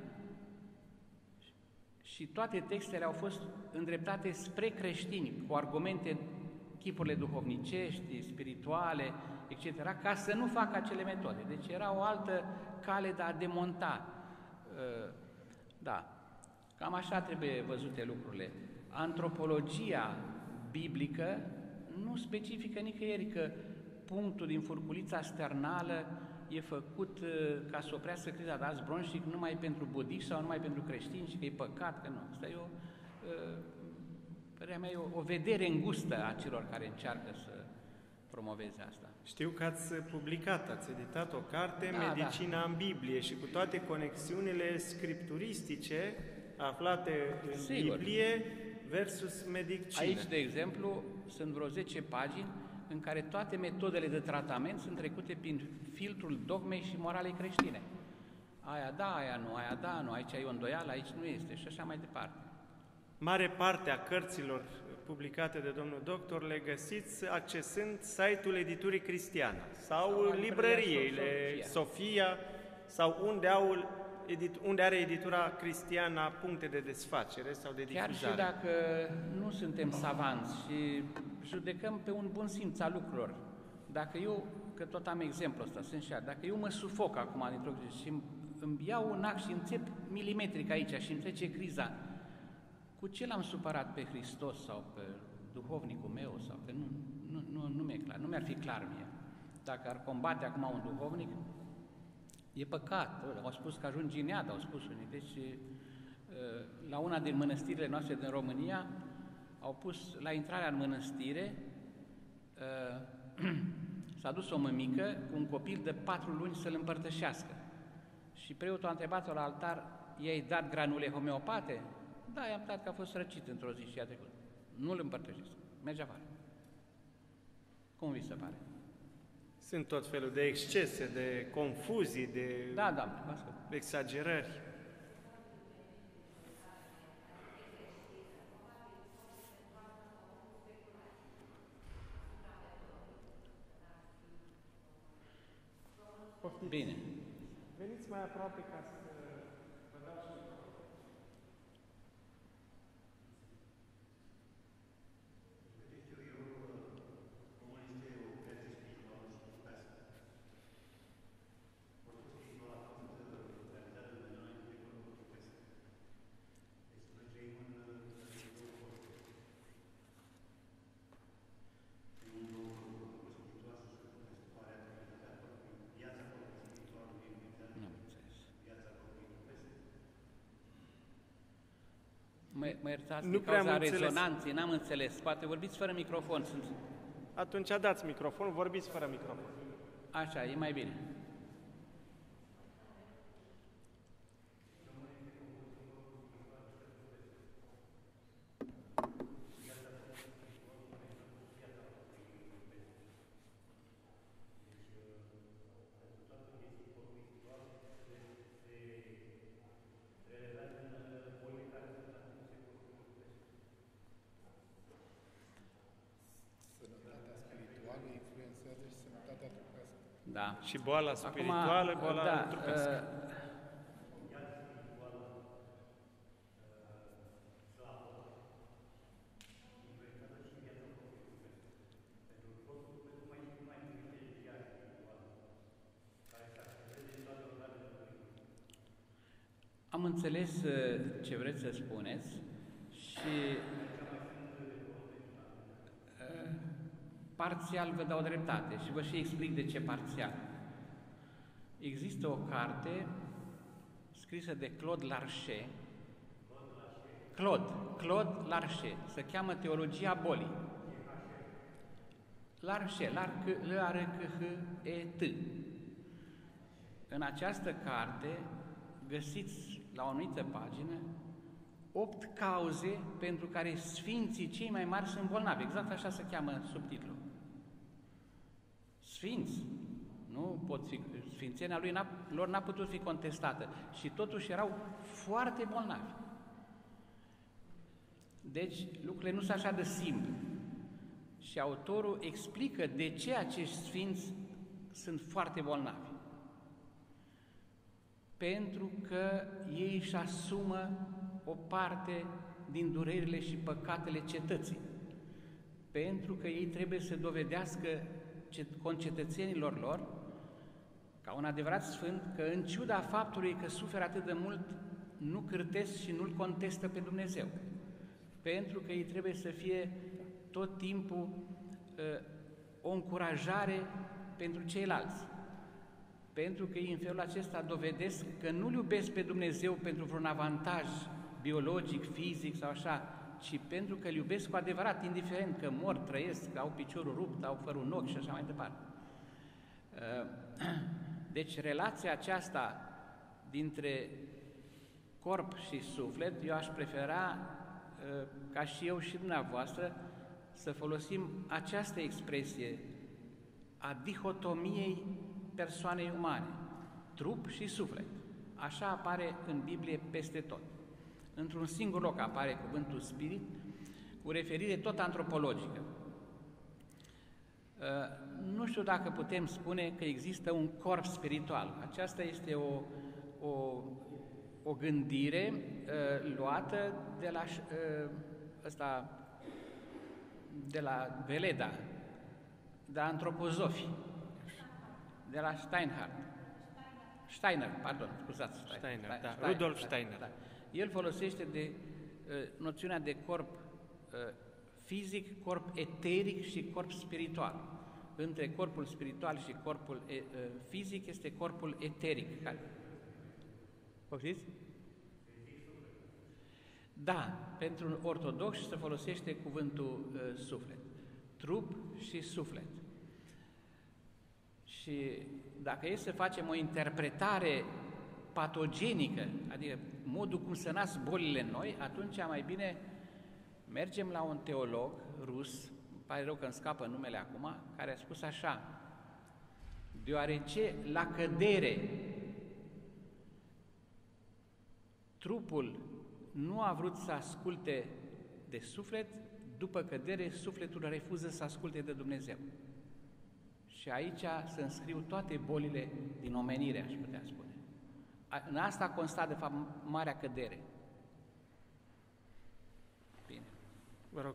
și toate textele au fost îndreptate spre creștini, cu argumente, chipurile duhovnicești, spirituale, etc., ca să nu facă acele metode. Deci era o altă cale de a demonta. Da, cam așa trebuie văzute lucrurile. Antropologia biblică nu specifică nicăieri că punctul din furculița sternală e făcut ca să oprească criza de astm bronșic numai pentru budiști sau numai pentru creștini și că e păcat, că nu. Asta e părerea mea, e o vedere îngustă a celor care încearcă să promoveze asta. Știu că ați publicat, ați editat o carte, Medicina în Biblie, și cu toate conexiunile scripturistice aflate în Biblie versus medicină. Aici, de exemplu, sunt vreo 10 pagini în care toate metodele de tratament sunt trecute prin filtrul dogmei și moralei creștine. aia da, aia nu, aia da, nu, aici e o îndoială, aici nu este și așa mai departe. Mare parte a cărților publicate de domnul doctor le găsiți accesând site-ul Editurii Cristiana sau librăriile Sofia sau unde are Editura Cristiana puncte de desfacere sau de difuzare. Chiar și dacă nu suntem savanți și judecăm pe un bun simț al lucrurilor, dacă eu, că tot am exemplul ăsta, sunt și dacă eu mă sufoc acum dintr-o criză și îmi iau un ax și înțep milimetric aici și îmi trece criza, cu ce l-am supărat pe Hristos sau pe duhovnicul meu? Sau că nu mi-e clar, nu mi-ar fi clar mie. Dacă ar combate acum un duhovnic, e păcat. Au spus că ajungi în iad, au spus unii. Deci, la una din mănăstirile noastre din România, au pus la intrarea în mănăstire, s-a dus o mămică cu un copil de 4 luni să-l împărtășească. Și preotul a întrebat-o la altar, i-ai dat granule homeopate? Da, i-am dat că a fost răcit într-o zi și a trecut. Nu-l împărtășesc. Merge afară. Cum vi se pare? Sunt tot felul de excese, de confuzii, de exagerări. Bine. Veniți mai aproape ca să vă dau și Mă iertați, din cauza rezonanței, n-am înțeles. Poate vorbiți fără microfon. Atunci dați microfon, vorbiți fără microfon. Așa, e mai bine. Da. Și boala spirituală, boala trupească. Am înțeles ce vreți să spuneți și parțial vă dau dreptate și vă și explic de ce parțial. Există o carte scrisă de Claude Larcher, Claude Larcher, se cheamă Teologia bolii. Larcher, L-A-R-C-H-E-T. În această carte găsiți la o anumită pagină 8 cauze pentru care sfinții cei mai mari sunt bolnavi. Exact așa se cheamă subtitlul. Sfinți. Nu pot fi, sfințenia lor n-a putut fi contestată și totuși erau foarte bolnavi. Deci lucrurile nu sunt așa de simple. Și autorul explică de ce acești sfinți sunt foarte bolnavi. Pentru că ei își asumă o parte din durerile și păcatele cetății. Pentru că ei trebuie să dovedească concetățenilor lor, ca un adevărat sfânt, că în ciuda faptului că suferă atât de mult, nu cârtesc și nu-L contestă pe Dumnezeu. Pentru că ei trebuie să fie tot timpul o încurajare pentru ceilalți. Pentru că ei în felul acesta dovedesc că nu-L iubesc pe Dumnezeu pentru vreun avantaj biologic, fizic sau așa, ci pentru că îl iubesc cu adevărat, indiferent că mor, trăiesc, au piciorul rupt, au fără un ochi și așa mai departe. Deci relația aceasta dintre corp și suflet, eu aș prefera, ca și eu și dumneavoastră, să folosim această expresie a dihotomiei persoanei umane, trup și suflet. așa apare în Biblie peste tot. Într-un singur loc apare cuvântul spirit, cu referire tot antropologică. Nu știu dacă putem spune că există un corp spiritual. Aceasta este o gândire luată de la Veleda, de la antropozofi, de la Steiner, Rudolf Steiner. Da. El folosește de noțiunea de corp fizic, corp eteric și corp spiritual. Între corpul spiritual și corpul fizic este corpul eteric. Poftiți? Da, pentru ortodoxi se folosește cuvântul suflet. Trup și suflet. Și dacă e să facem o interpretare patogenică, adică modul cum se nasc bolile în noi, atunci mai bine mergem la un teolog rus, îmi pare rău că îmi scapă numele acum, care a spus așa: deoarece la cădere trupul nu a vrut să asculte de suflet, după cădere sufletul refuză să asculte de Dumnezeu. Și aici se înscriu toate bolile din omenire, aș putea spune. În asta constă, de fapt, marea cădere. Bine. Vă rog.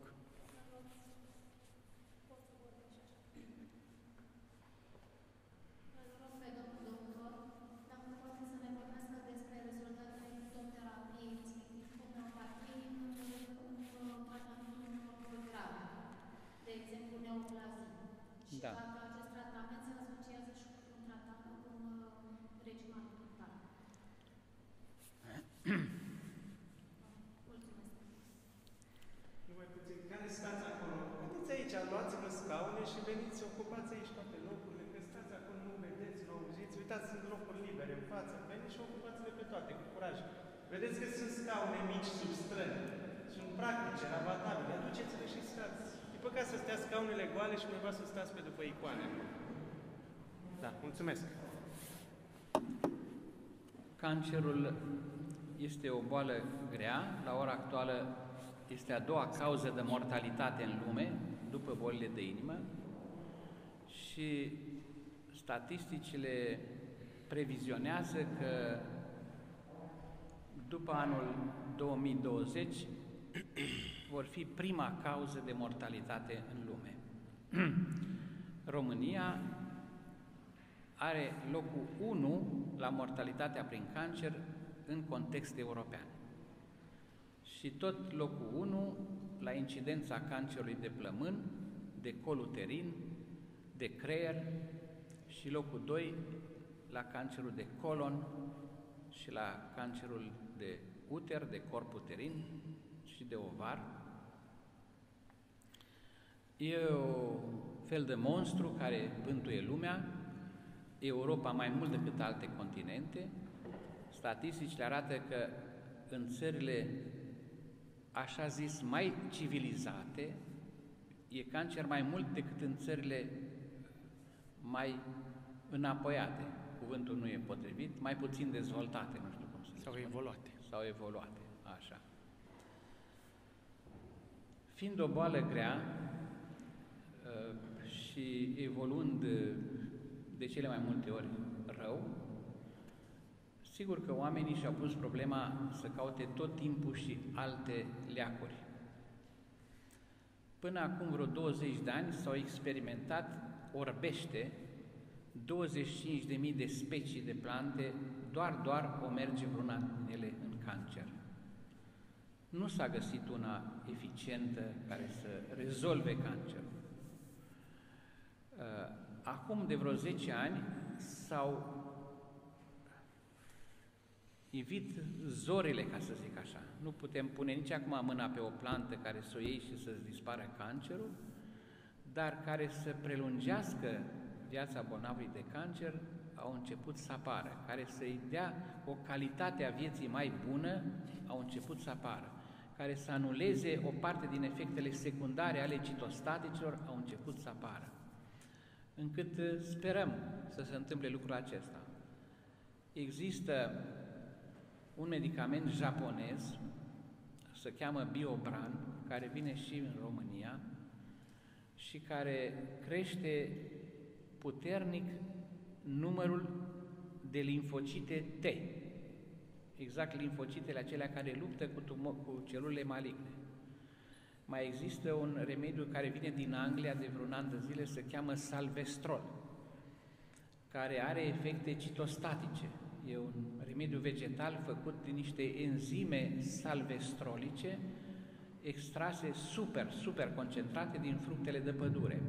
Da. Acest tratament se asociază și cu un tratament cu un regim alimentar. Mulțumesc. Numai puțin, care stați acolo? Veniți aici, luați-vă scaune și veniți, ocupați aici toate locurile, că stați acolo, nu vedeți, nu auziți, uitați, sunt locuri libere în față, veniți și ocupați-le pe toate, cu curaj. Vedeți că sunt scaune mici sub străni, sunt practice, rabatabile, aduceți-le și stați. E păcat să stea scaunele goale și undeva să stați pe după icoane. Da, mulțumesc. Cancerul este o boală grea, la ora actuală este a doua cauză de mortalitate în lume, după bolile de inimă, și statisticile previzionează că după anul 2020 vor fi prima cauză de mortalitate în lume. România are locul 1 la mortalitatea prin cancer în context european. Și tot locul 1 la incidența cancerului de plămân, de col uterin, de creier, și locul 2 la cancerul de colon și la cancerul de uter, de corp uterin și de ovar. E un fel de monstru care bântuie lumea, Europa mai mult decât alte continente. Statisticile arată că în țările așa zis mai civilizate e cancer mai mult decât în țările mai înapoiate. Cuvântul nu e potrivit, mai puțin dezvoltate, nu știu cum să Sau spune. evoluate. Sau evoluate, așa. Fiind o boală grea și evoluând de cele mai multe ori rău, sigur că oamenii și-au pus problema să caute tot timpul și alte leacuri. Până acum vreo 20 de ani s-au experimentat orbește 25.000 de specii de plante, doar o merge vreuna din ele în cancer. Nu s-a găsit una eficientă care să rezolve cancerul. Acum de vreo 10 ani s-au ivit zorile, ca să zic așa. Nu putem pune nici acum mâna pe o plantă care să o iei și să-ți dispară cancerul, dar care să prelungească viața bolnavului de cancer au început să apară, care să-i dea o calitate a vieții mai bună au început să apară, care să anuleze o parte din efectele secundare ale citostaticilor au început să apară. Încât sperăm să se întâmple lucrul acesta. Există un medicament japonez, se cheamă Biobran, care vine și în România și care crește puternic numărul de limfocite T, exact limfocitele acelea care luptă cu celulele maligne. Mai există un remediu care vine din Anglia de vreun an de zile, se cheamă Salvestrol, care are efecte citostatice. E un remediu vegetal făcut din niște enzime salvestrolice extrase super concentrate din fructele de pădure.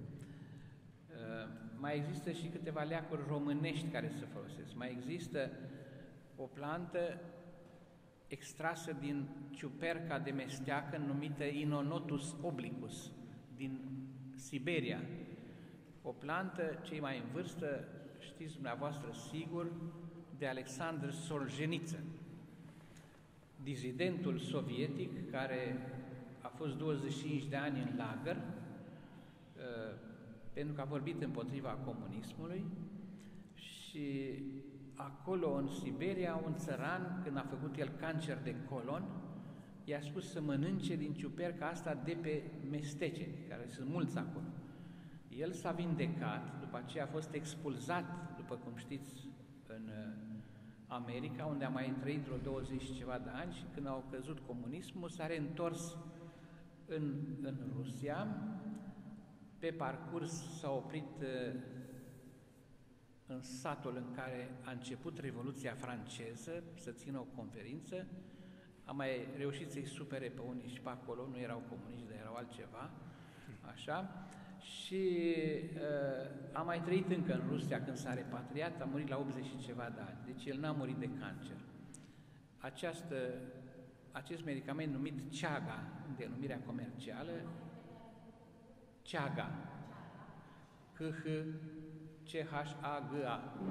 Mai există și câteva leacuri românești care se folosesc. Mai există o plantă extrasă din ciuperca de mesteacă numită Inonotus obliquus din Siberia. O plantă, cei mai în vârstă, știți dumneavoastră sigur, de Alexandr Solzhenitsyn, dizidentul sovietic care a fost 25 de ani în lagăr pentru că a vorbit împotriva comunismului și acolo în Siberia un țăran, când a făcut el cancer de colon, i-a spus să mănânce din ciuperca asta de pe mestece, care sunt mulți acolo. El s-a vindecat, după aceea a fost expulzat, după cum știți, în America, unde a mai trăit vreo 20 și ceva de ani și când au căzut comunismul, s-a reîntors în Rusia. Pe parcurs s-a oprit în satul în care a început Revoluția franceză să țină o conferință. A mai reușit să-i supere pe unii și pe acolo, nu erau comuniști, dar erau altceva, așa. Și a mai trăit încă în Rusia când s-a repatriat, a murit la 80 și ceva de ani, deci el n-a murit de cancer. Acest medicament numit Chaga, în denumirea comercială, Chaga, C-H-A-G-A,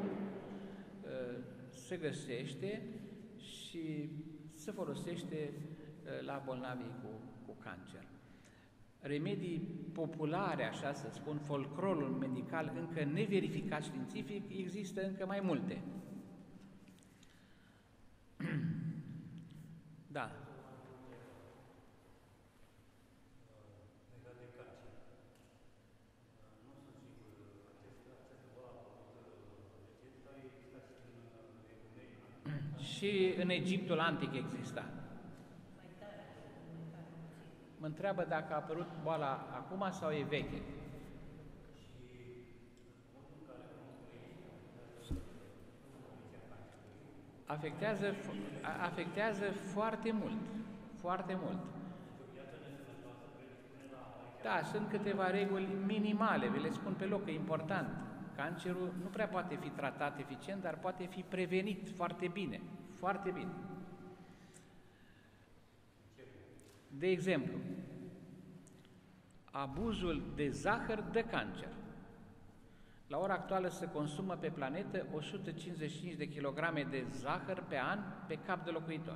se găsește și se folosește la bolnavii cu cancer. Remedii populare, așa să spun, folclorul medical încă neverificat științific, există încă mai multe. Da. Și în Egiptul antic exista. Mă întreabă dacă a apărut boala acum sau e veche. Afectează foarte mult, foarte mult. Da, sunt câteva reguli minimale, vi le spun pe loc, că e important. Cancerul nu prea poate fi tratat eficient, dar poate fi prevenit foarte bine, foarte bine. De exemplu, abuzul de zahăr dă cancer. La ora actuală se consumă pe planetă 155 de kilograme de zahăr pe an pe cap de locuitor.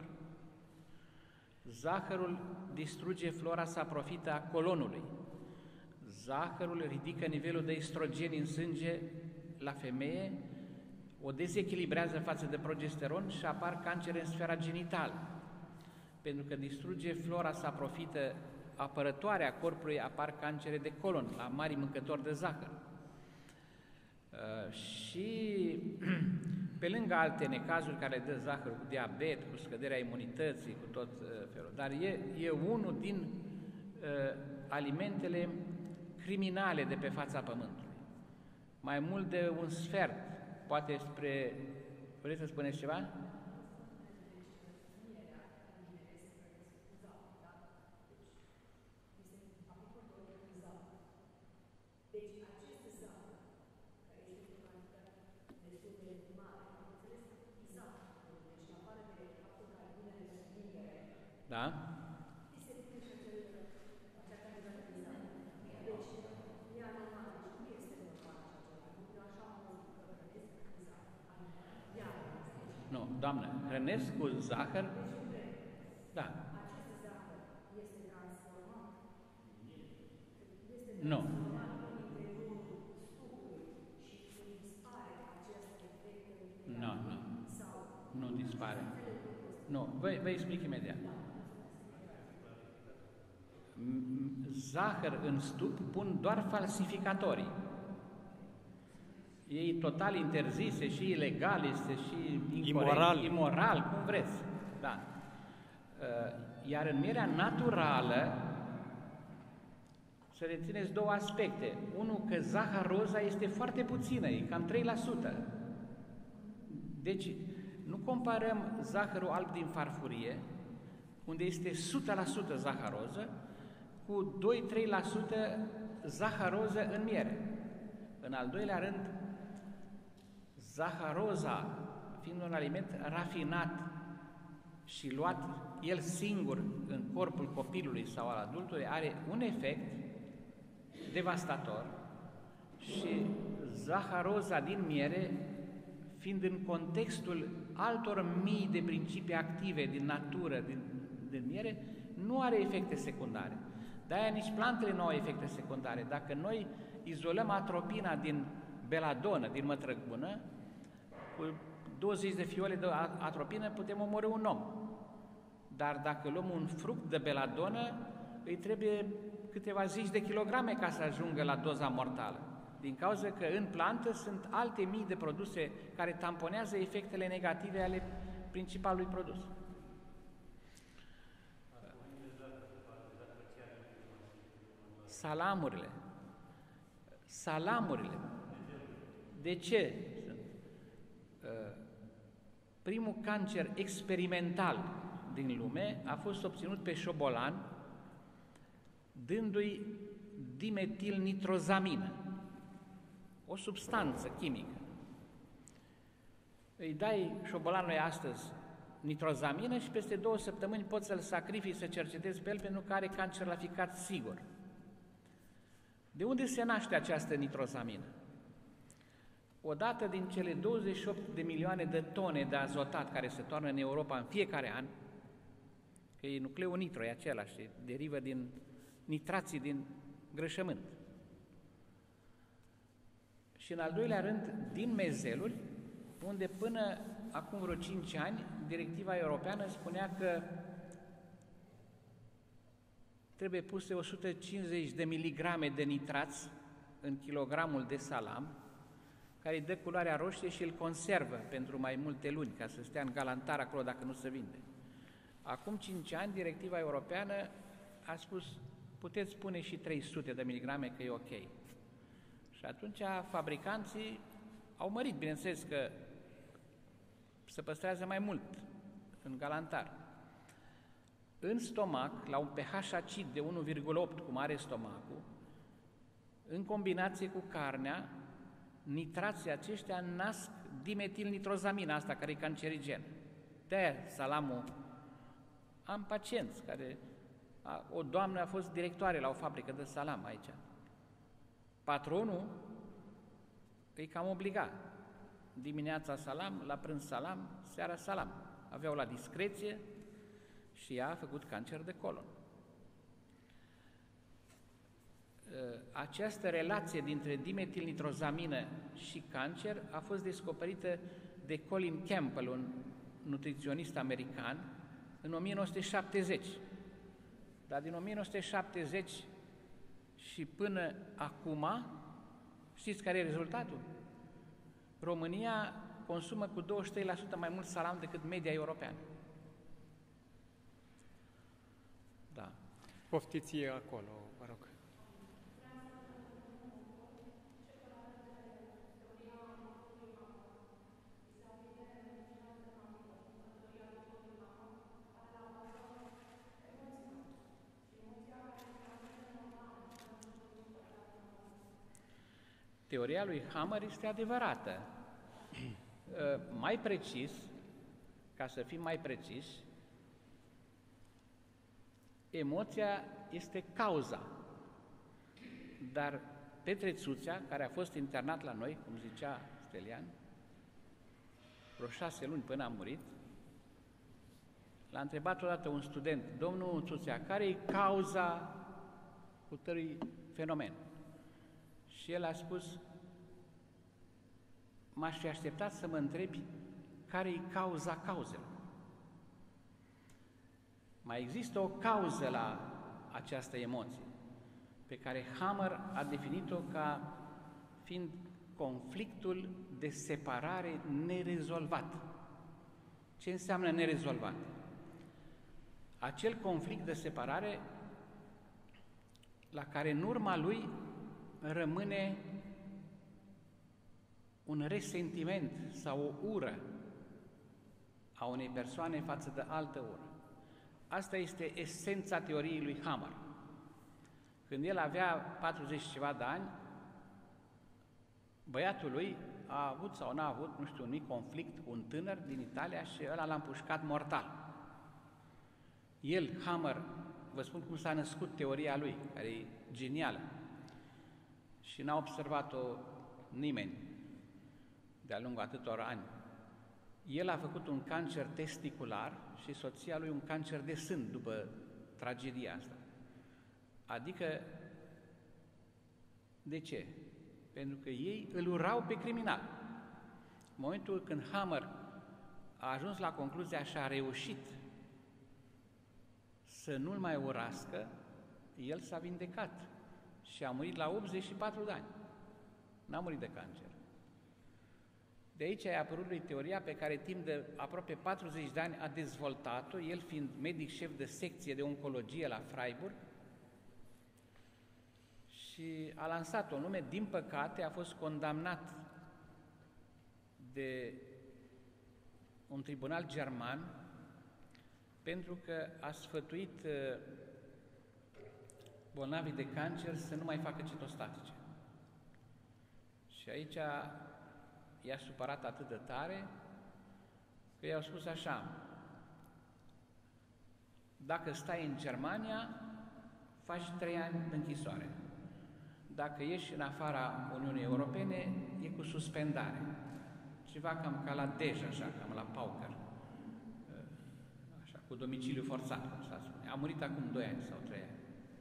Zahărul distruge flora saprofită a colonului. Zahărul ridică nivelul de estrogeni în sânge la femeie, o dezechilibrează față de progesteron și apar cancere în sfera genitală. Pentru că distruge flora saprofită apărătoare a corpului, apar cancere de colon la mari mâncători de zahăr. Și pe lângă alte necazuri care dă zahăr, cu diabet, cu scăderea imunității, cu tot felul, dar e unul din alimentele criminale de pe fața Pământului. Mai mult de un sfert, poate spre... Vreți să spuneți ceva? Da? Nu, doamnă, hrănesc cu zahăr? Da. Nu. Nu dispare. Nu, vă explic imediat. Zahăr în stup pun doar falsificatorii. E total interzise și ilegal, este și incorect, imoral, cum vreți. Da. Iar în mierea naturală să rețineți două aspecte. Unul, că zaharoza este foarte puțină, e cam 3%. Deci, nu comparăm zahărul alb din farfurie, unde este 100% zaharoză, cu 2-3% zaharoză în miere. În al doilea rând, zaharoza, fiind un aliment rafinat și luat el singur în corpul copilului sau al adultului, are un efect devastator și zaharoza din miere, fiind în contextul altor mii de principii active din natură, din miere, nu are efecte secundare. De-aia nici plantele nu au efecte secundare. Dacă noi izolăm atropina din beladonă, din mătrăgună, cu 20 de fiole de atropină putem omorî un om. Dar dacă luăm un fruct de beladonă, îi trebuie câteva zeci de kilograme ca să ajungă la doza mortală. Din cauza că în plantă sunt alte mii de produse care tamponează efectele negative ale principalului produs. Salamurile. De ce? Primul cancer experimental din lume a fost obținut pe șobolan dându-i dimetilnitrozamină, o substanță chimică. Îi dai șobolanului astăzi nitrozamină și peste 2 săptămâni poți să-l sacrifici, să cercetezi pe el pentru că are cancer la ficat sigur. De unde se naște această nitrozamină? Odată din cele 28 de milioane de tone de azotat care se toarnă în Europa în fiecare an, că e nucleul nitro, e același, derivă din nitrații din grășământ. Și în al doilea rând, din mezeluri, unde până acum vreo 5 ani, directiva europeană spunea că trebuie puse 150 de miligrame de nitrați în kilogramul de salam, care îi dă culoarea roșie și îl conservă pentru mai multe luni, ca să stea în galantar acolo dacă nu se vinde. Acum 5 ani, directiva europeană a spus, puteți pune și 300 de miligrame, că e ok. Și atunci fabricanții au mărit, bineînțeles că se păstrează mai mult în galantar. În stomac, la un pH acid de 1,8, cum are stomacul, în combinație cu carnea, nitrații aceștia nasc dimetilnitrozamina asta, care e cancerigen. De-aia salamul. Am pacienți care... O doamnă a fost directoare la o fabrică de salam aici. Patronul îi cam obliga. Dimineața salam, la prânz salam, seara salam. Aveau la discreție și ea a făcut cancer de colon. Această relație dintre dimetilnitrozamină și cancer a fost descoperită de Colin Campbell, un nutriționist american, în 1970. Dar din 1970 și până acum, știți care e rezultatul? România consumă cu 23% mai mult salam decât media europeană. Da. Poftiți acolo, vă rog. Teoria lui Hammer este adevărată. Mai precis, ca să fim mai preciși, emoția este cauza. Dar Petre Țuțea, care a fost internat la noi, cum zicea Stelian, vreo 6 luni până a murit, l-a întrebat odată un student, domnul Țuțea, care e cauza hotărâi fenomen? Și el a spus, m-aș fi așteptat să mă întrebi care e cauza cauzelor. Mai există o cauză la această emoție, pe care Hammer a definit-o ca fiind conflictul de separare nerezolvat. Ce înseamnă nerezolvat? Acel conflict de separare la care în urma lui rămâne un resentiment sau o ură a unei persoane față de altă ură. Asta este esența teoriei lui Hammer. Când el avea 40 ceva de ani, băiatul lui a avut sau n-a avut, nu știu, un mic conflict cu un tânăr din Italia și ăla l-a împușcat mortal. El, Hammer, vă spun cum s-a născut teoria lui, care e genială și n-a observat-o nimeni de-a lungul atâtor ani. El a făcut un cancer testicular și soția lui un cancer de sân după tragedia asta. Adică, de ce? Pentru că ei îl urau pe criminal. În momentul când Hammer a ajuns la concluzia și a reușit să nu-l mai urască, el s-a vindecat și a murit la 84 de ani. N-a murit de cancer. De aici a apărut lui teoria pe care timp de aproape 40 de ani a dezvoltat-o, el fiind medic șef de secție de oncologie la Freiburg, și a lansat-o în lume. Din păcate, a fost condamnat de un tribunal german pentru că a sfătuit bolnavii de cancer să nu mai facă citostatice. Și aici i-a supărat atât de tare că i-au spus așa: dacă stai în Germania, faci 3 ani de închisoare. Dacă ieși în afara Uniunii Europene, e cu suspendare. Ceva cam ca la Dej, așa, cam la Pauker. Așa, cu domiciliu forțat, așa spune. A murit acum 2 ani sau 3 ani.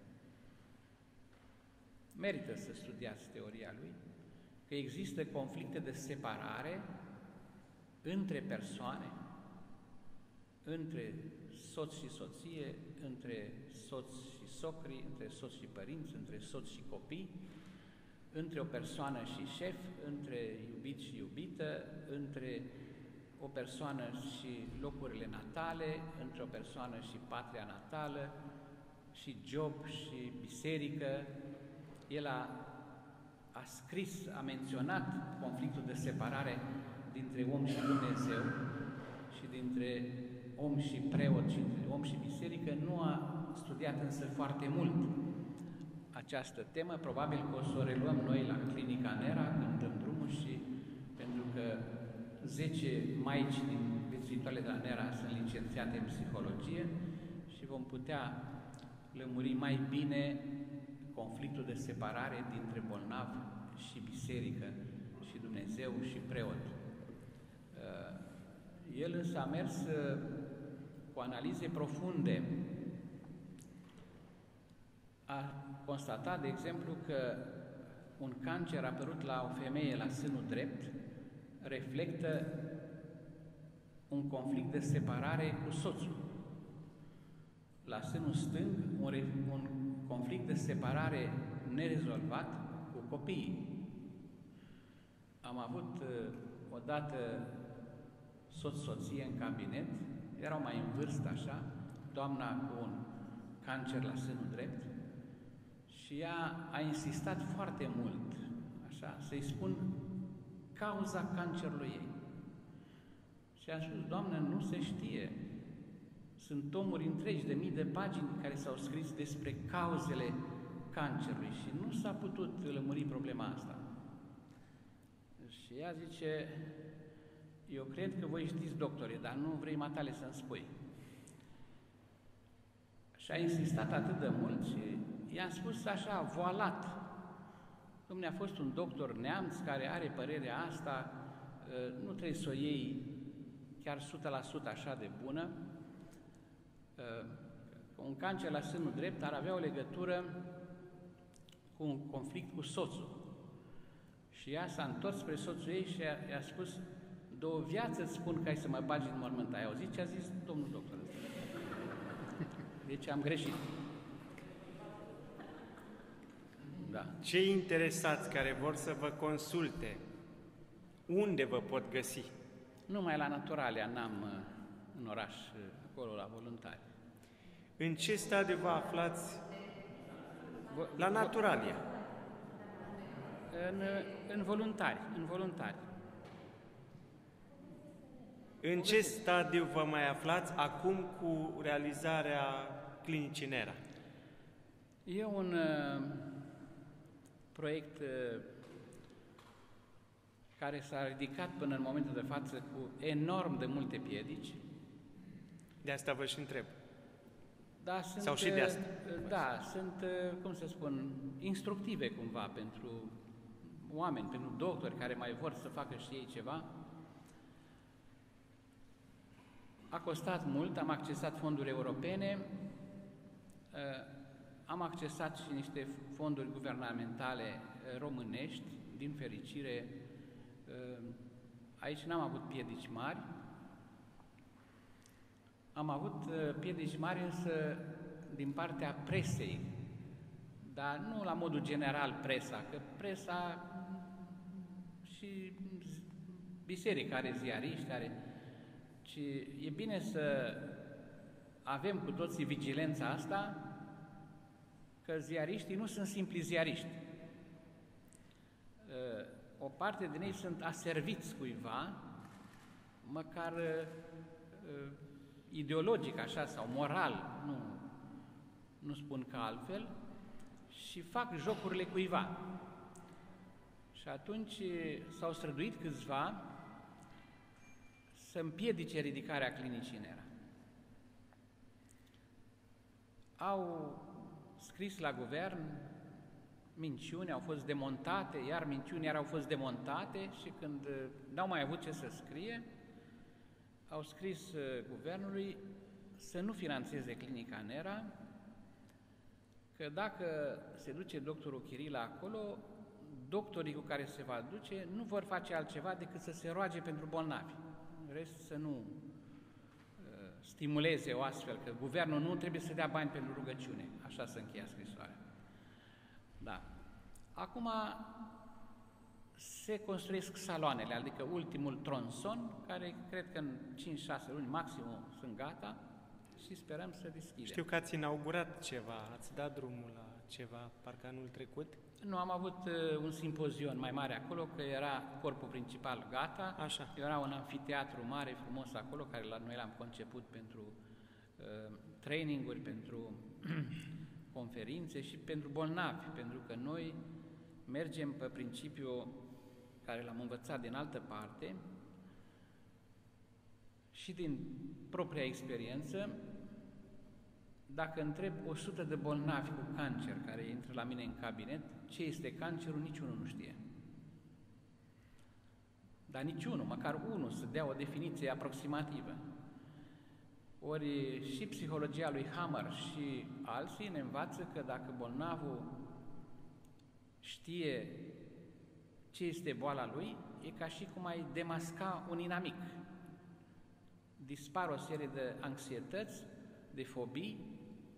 Merită să studiați teoria lui, că există conflicte de separare între persoane, între soț și soție, între soți și socri, între soți și părinți, între soți și copii, între o persoană și șef, între iubit și iubită, între o persoană și locurile natale, între o persoană și patria natală, și job și biserică. El a scris, a menționat conflictul de separare dintre om și Dumnezeu și dintre om și preot și dintre om și biserică. Nu a studiat însă foarte mult această temă. Probabil că o să o reluăm noi la Clinica Nera când dăm drumul, și pentru că 10 maici din viețuitoarele de la Nera sunt licențiate în psihologie și vom putea lămuri mai bine conflictul de separare dintre bolnav și biserică și Dumnezeu și preot. El însă a mers cu analize profunde. A constatat, de exemplu, că un cancer apărut la o femeie la sânul drept reflectă un conflict de separare cu soțul. La sânul stâng, un conflict de separare nerezolvat cu copiii. Am avut odată soț-soție în cabinet, erau mai în vârstă așa, doamna cu un cancer la sânul drept, și ea a insistat foarte mult, așa, să-i spun cauza cancerului ei. Și a spus: doamnă, nu se știe. Sunt tomuri întregi de mii de pagini care s-au scris despre cauzele cancerului și nu s-a putut lămuri problema asta. Și ea zice: eu cred că voi știți, doctore, dar nu vrei matale să-mi spui. Și a insistat atât de mult și i-am spus așa, voalat: dom'le, a fost un doctor neamț care are părerea asta, nu trebuie să o iei chiar 100% așa de bună. Un cancer la sânul drept ar avea o legătură cu un conflict cu soțul. Și ea s-a întors spre soțul ei și i-a spus: de o viață îți spun că ai să mă bagi în mormânt. Ai auzit ce a zis domnul doctor? Deci am greșit. Da. Cei interesați care vor să vă consulte, unde vă pot găsi? Numai la Naturalia n-am în oraș, acolo la voluntari. În ce stadiu vă aflați la Naturalia? În voluntari, În ce stadiu vă mai aflați acum cu realizarea Clinicii Nera? E un proiect care s-a ridicat până în momentul de față cu enorm de multe piedici. De asta vă și întreb. Da, sunt, Sau și de asta? Da, sunt, cum să spun, instructive cumva pentru oameni, pentru doctori care mai vor să facă și ei ceva. A costat mult, am accesat fonduri europene, am accesat și niște fonduri guvernamentale românești, din fericire. Aici n-am avut piedici mari. Am avut piedici mari însă din partea presei, dar nu la modul general presa, că presa și biserica are ziariști, ci e bine să avem cu toții vigilența asta, că ziariștii nu sunt simpli ziariști. O parte din ei sunt aserviți cuiva, măcar ideologic așa sau moral, nu spun că altfel, și fac jocurile cuiva. Și atunci s-au străduit câțiva să împiedice ridicarea Clinicii Nera. Au scris la guvern minciuni, au fost demontate, iar minciuni iar au fost demontate și când n-au mai avut ce să scrie, au scris guvernului să nu finanțeze Clinica Nera, că dacă se duce doctorul Chirila acolo, doctorii cu care se va duce nu vor face altceva decât să se roage pentru bolnavi. În rest, să nu stimuleze o astfel, că guvernul nu trebuie să dea bani pentru rugăciune. Așa se încheia scrisoarea. Da. Acum se construiesc saloanele, adică ultimul tronson, care cred că în 5-6 luni maximum sunt gata și sperăm să deschidem. Știu că ați inaugurat ceva, ați dat drumul la ceva, parcă anul trecut? Nu, am avut un simpozion mai mare acolo, că era corpul principal gata. Așa. Era un amfiteatru mare, frumos acolo, care noi l-am conceput pentru traininguri, pentru conferințe și pentru bolnavi, pentru că noi mergem pe principiul care l-am învățat din altă parte și din propria experiență. Dacă întreb 100 de bolnavi cu cancer care intră la mine în cabinet, ce este cancerul, niciunul nu știe. Dar niciunul, măcar unul, să dea o definiție aproximativă. Ori și psihologia lui Hammer și alții ne învață că dacă bolnavul știe ce este boala lui, e ca și cum ai demasca un inamic. Dispar o serie de anxietăți, de fobii,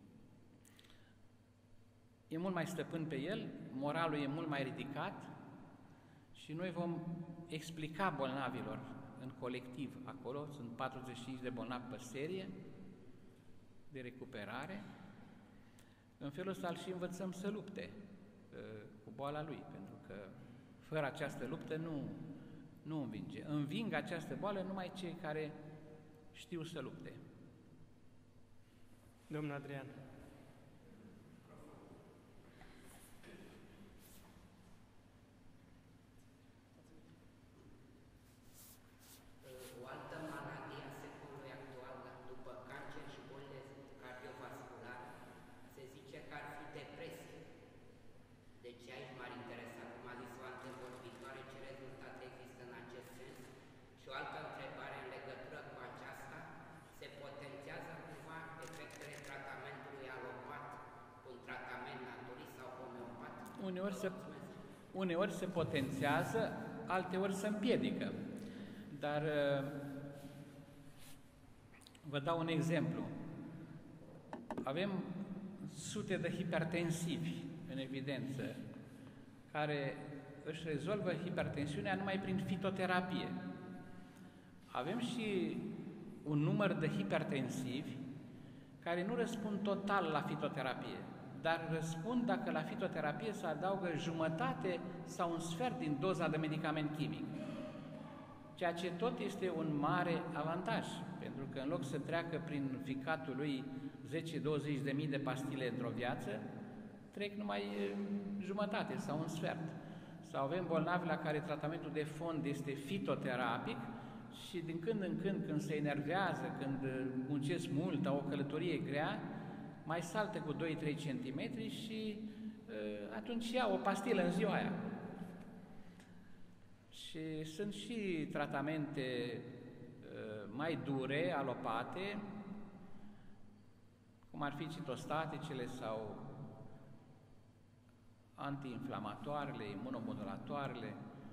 e mult mai stăpân pe el, moralul e mult mai ridicat și noi vom explica bolnavilor în colectiv acolo, sunt 45 de bolnavi pe serie de recuperare, în felul ăsta îl și învățăm să lupte cu boala lui, pentru că fără această luptă nu învinge. Înving această boală numai cei care știu să lupte. Domnul Adrian. O altă maladie a secolului actual, după cancer și bolile cardiovasculare, se zice că ar fi depresie. Deci aici m-ar interesa, cum a zis o antevorbitoare, ce rezultate există în acest sens. Și o altă întrebare în legătură cu aceasta, se potențiază cumva efectele tratamentului alopat cu un tratament naturist sau homeopat? Uneori se potențiază, alteori se împiedică. Dar vă dau un exemplu. avem sute de hipertensivi în evidență care își rezolvă hipertensiunea numai prin fitoterapie. Avem și un număr de hipertensivi care nu răspund total la fitoterapie, dar răspund dacă la fitoterapie se adaugă jumătate sau un sfert din doza de medicament chimic, ceea ce tot este un mare avantaj, pentru că în loc să treacă prin ficatul lui 10-20 de mii de pastile într-o viață, trec numai jumătate sau un sfert. Sau avem bolnavi la care tratamentul de fond este fitoterapic și din când în când, când se enervează, când muncesc mult, au o călătorie grea, mai saltă cu 2-3 cm și atunci ia o pastilă în ziua aia. Și sunt și tratamente mai dure, alopate, cum ar fi citostaticele sau antiinflamatoarele, imunomodulatoarele,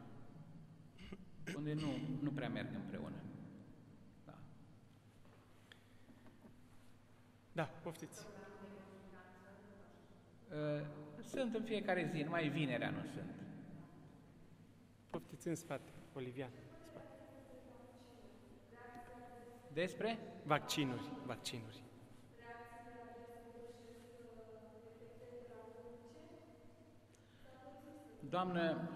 unde nu prea merg împreună. Da. Da, poftiți. Sunt în fiecare zi, numai vinerea nu sunt. Poftiți în spate, Olivian. Spate. Despre? Vaccinuri. Doamnă,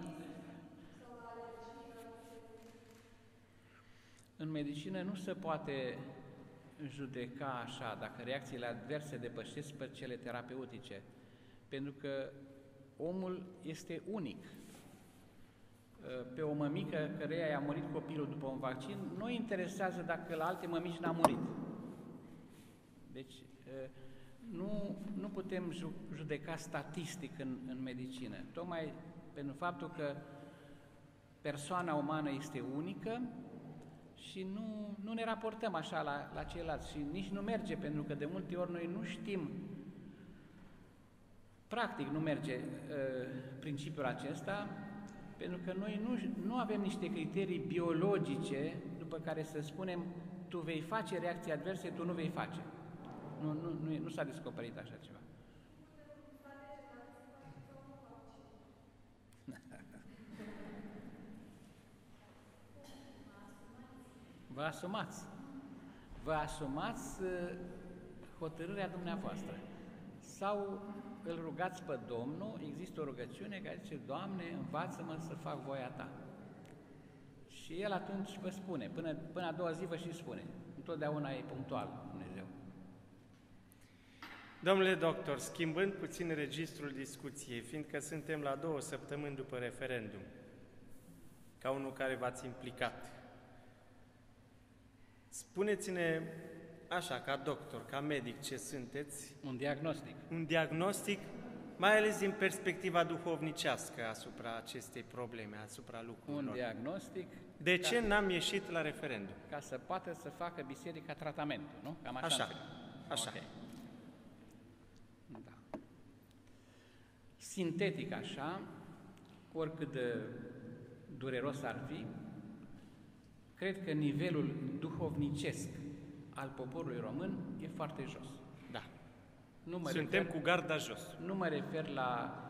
în medicină nu se poate judeca așa dacă reacțiile adverse depășesc pe cele terapeutice, pentru că omul este unic. Pe o mămică căreia i-a murit copilul după un vaccin, nu îi interesează dacă la alte mămici n-a murit. Deci, nu putem judeca statistic în medicină, tocmai pentru faptul că persoana umană este unică și nu ne raportăm așa la ceilalți și nici nu merge, pentru că de multe ori noi nu știm, practic nu merge principiul acesta, pentru că noi nu avem niște criterii biologice după care să spunem tu vei face reacții adverse, tu nu vei face. Nu s-a descoperit așa ceva. Vă asumați hotărârea dumneavoastră. Sau îl rugați pe Domnul, există o rugăciune care zice, Doamne, învață-mă să fac voia Ta. Și El atunci vă spune, până a doua zi vă și spune. Întotdeauna e punctual Dumnezeu. Domnule doctor, schimbând puțin registrul discuției, fiindcă suntem la 2 săptămâni după referendum, ca unul care v-ați implicat, spuneți-ne așa, ca doctor, ca medic, ce sunteți? Un diagnostic, mai ales din perspectiva duhovnicească asupra acestei probleme, asupra lucrurilor. Un diagnostic. De ce n-am ieșit la referendum? Ca să poată să facă biserica tratamentul, nu? Cam așa. Așa. Okay. Da. Sintetic așa, oricât de dureros ar fi, cred că nivelul duhovnicesc al poporului român e foarte jos. Da. Suntem cu garda jos. Nu mă refer la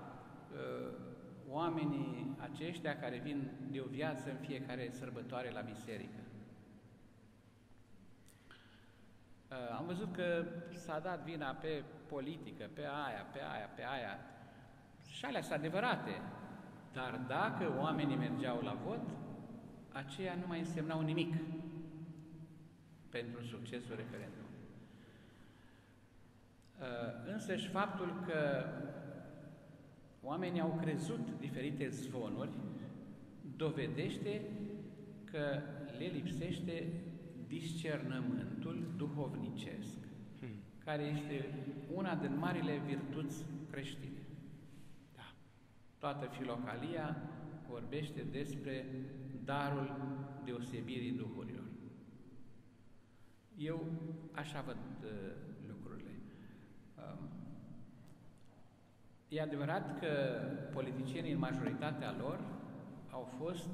oamenii aceștia care vin de o viață în fiecare sărbătoare la biserică. Am văzut că s-a dat vina pe politică, pe aia. Și alea sunt adevărate. Dar dacă oamenii mergeau la vot, aceia nu mai însemnau nimic pentru succesul referendumului. Însăși faptul că oamenii au crezut diferite zvonuri dovedește că le lipsește discernământul duhovnicesc, care este una din marile virtuți creștine. Da. Toată filocalia vorbește despre darul deosebirii duhurilor. Eu așa văd lucrurile. E adevărat că politicienii în majoritatea lor au fost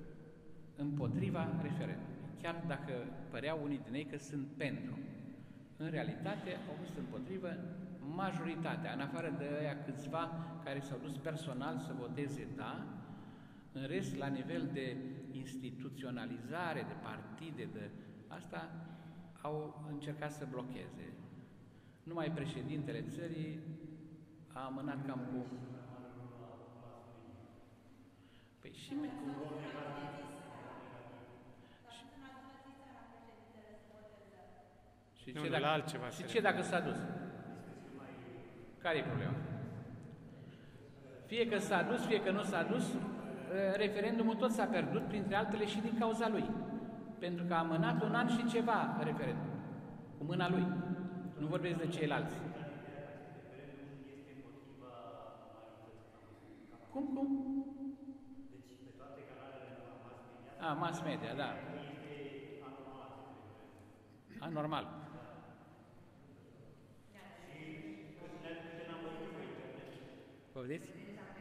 împotriva referendumului, chiar dacă păreau unii din ei că sunt pentru. În realitate au fost împotrivă majoritatea, în afară de aia câțiva care s-au dus personal să voteze da, în rest, la nivel de instituționalizare, de partide, de asta, au încercat să blocheze. Numai președintele țării a amânat cam cu... Păi și... Și ce dacă s-a dus? Care e problema? Fie că s-a dus, fie că nu s-a dus, referendumul tot s-a pierdut, printre altele și din cauza lui. Pentru că a amânat 1 an și ceva referendum, cu mâna lui. Nu vorbesc de ceilalți. Cum? Mass media, da. Anormal. Vedeți?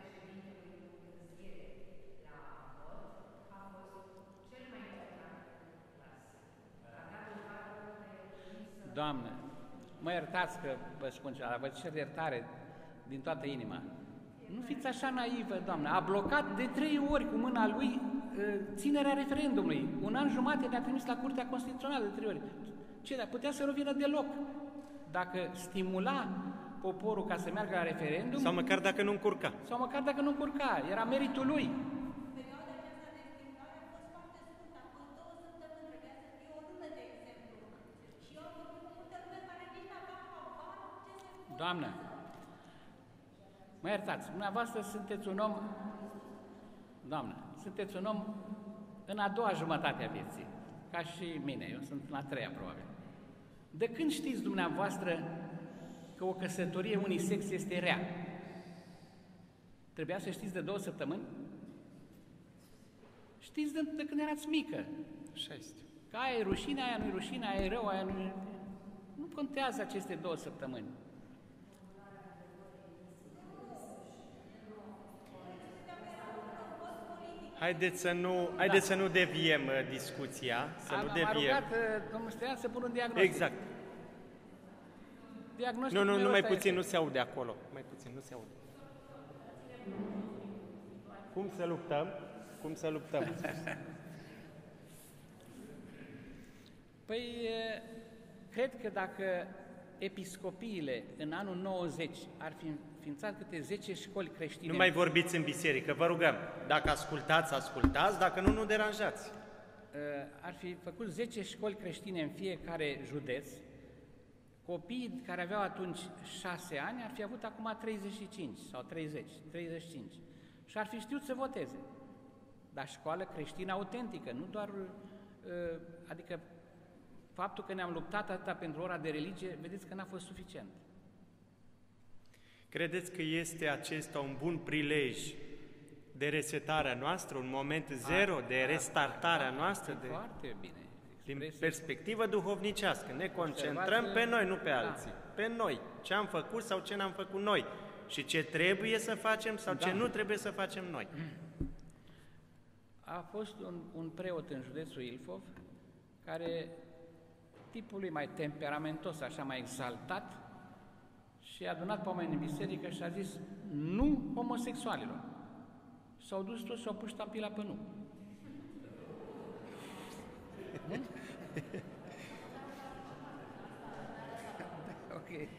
Doamne, mă iertați că vă spun ceva, vă cer iertare din toată inima. Nu fiți așa naivă, Doamne. A blocat de 3 ori cu mâna lui ținerea referendumului. 1 an jumate ne-a trimis la Curtea Constituțională de 3 ori. Ce, dar putea să nu vină deloc. Dacă stimula poporul ca să meargă la referendum... Sau măcar dacă nu încurca. Era meritul lui. Perioada aceasta de schimbare a fost foarte scurtă, a fost 2 săptămâni, trebuia să fie o lună, de exemplu. Și eu am vorbit cu multă lume care nici n-avea habar ce se poate. Doamnă, mă iertați, dumneavoastră sunteți un om... Doamnă, sunteți un om în a doua jumătate a vieții, ca și mine, eu sunt la 3-a probabil. De când știți dumneavoastră că o căsătorie unisex este rea? Trebuia să știți de 2 săptămâni? Știți de când erați mică. Așa este. Că aia e rușine, aia nu e rușine, aia e rău, aia nu e... Nu contează aceste 2 săptămâni. Haideți să nu deviem discuția, M-a rugat domnul Stoian să pun un diagnostic. Exact. Diagnosticul Nu, meu mai ăsta puțin, este. nu se aude acolo. Mai puțin, nu se aude. Cum să luptăm? Păi, cred că dacă episcopiile în anul 90 ar fi înființat câte 10 școli creștine... Nu mai vorbiți în biserică, vă rugăm. Dacă ascultați, dacă nu deranjați. Ar fi făcut 10 școli creștine în fiecare județ, copiii care aveau atunci 6 ani ar fi avut acum 35 sau 35 și ar fi știut să voteze. Dar școală creștină autentică, nu doar... Adică faptul că ne-am luptat atâta pentru ora de religie, vedeți că n-a fost suficient. Credeți că este acesta un bun prilej de resetarea noastră, un moment zero de restartarea noastră? Foarte bine. Din perspectivă duhovnicească, ne concentrăm pe noi, nu pe alții. Pe noi, ce am făcut sau ce n-am făcut noi și ce trebuie să facem sau ce nu trebuie să facem noi. A fost un preot în județul Ilfov care, tipul lui mai temperamentos, așa mai exaltat, și a adunat pe oameni în biserică și a zis nu homosexualilor. S-au dus toți și au pus ștampila pe nu. Ok.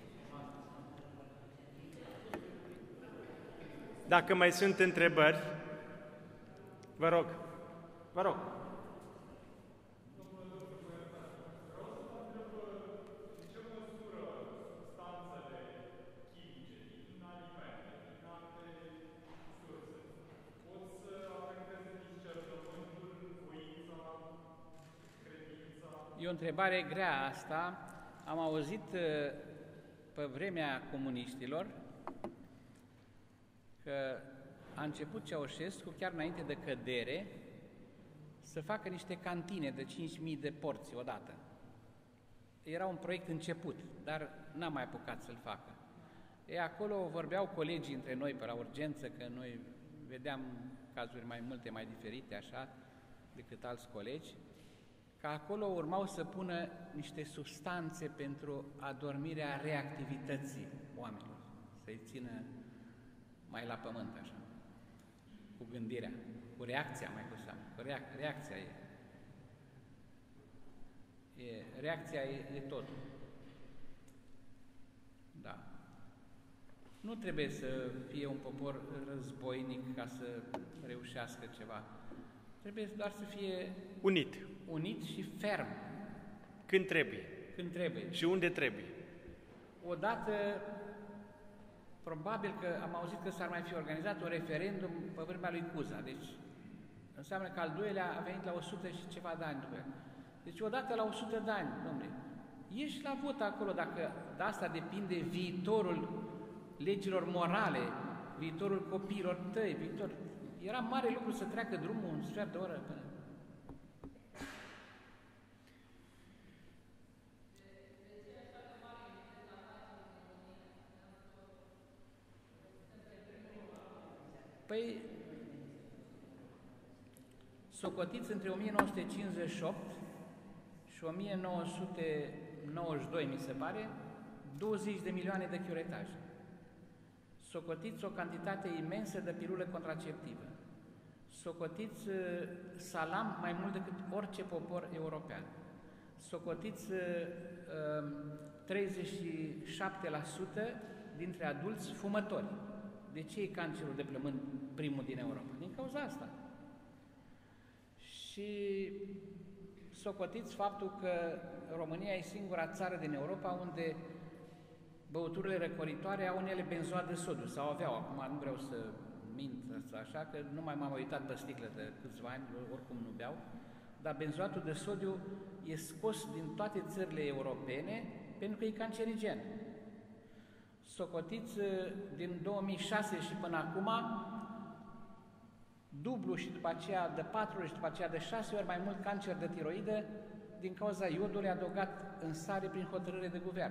Dacă mai sunt întrebări, vă rog. E o întrebare grea asta. Am auzit pe vremea comuniștilor că a început Ceaușescu, chiar înainte de cădere, să facă niște cantine de 5.000 de porți odată. Era un proiect început, dar n-am mai apucat să-l facă. Acolo vorbeau colegii între noi pe la urgență, că noi vedeam cazuri mai multe, mai diferite, așa, decât alți colegi, că acolo urmau să pună niște substanțe pentru adormirea reactivității oamenilor, să-i țină mai la pământ, așa, cu gândirea, cu reacția mai cu seamă, cu reacția e. Reacția e totul. Da. Nu trebuie să fie un popor războinic ca să reușească ceva. Trebuie doar să fie unit și ferm. Când trebuie. Când trebuie. Și unde trebuie. Odată, probabil că am auzit că s-ar mai fi organizat un referendum pe vremea lui Cuza. Deci, înseamnă că al doilea a venit la 100 și ceva de ani după el. Deci, odată la 100 de ani, domnule, ieși la vot acolo, dacă de asta depinde viitorul legilor morale, viitorul copiilor tăi, Era mare lucru să treacă drumul un sfert de oră până... Păi, socotiți între 1958 și 1992, mi se pare, 20 de milioane de chiuretaje. Socotiți o cantitate imensă de pilule contraceptivă. Socotiți salam mai mult decât orice popor european. Socotiți 37% dintre adulți fumători. De ce e cancerul de plămân primul din Europa? Din cauza asta. Și socotiți faptul că România e singura țară din Europa unde băuturile răcoritoare au unele benzoat de sodiu, sau aveau, acum nu vreau să mint așa, că nu mai m-am uitat pe sticlă de câțiva ani, oricum nu beau, dar benzoatul de sodiu e scos din toate țările europene pentru că e cancerigen. Socotiți din 2006 și până acum, dublu și după aceea de 4 ori și după aceea de 6 ori mai mult cancer de tiroidă din cauza iodului adăugat în sare prin hotărâre de guvern.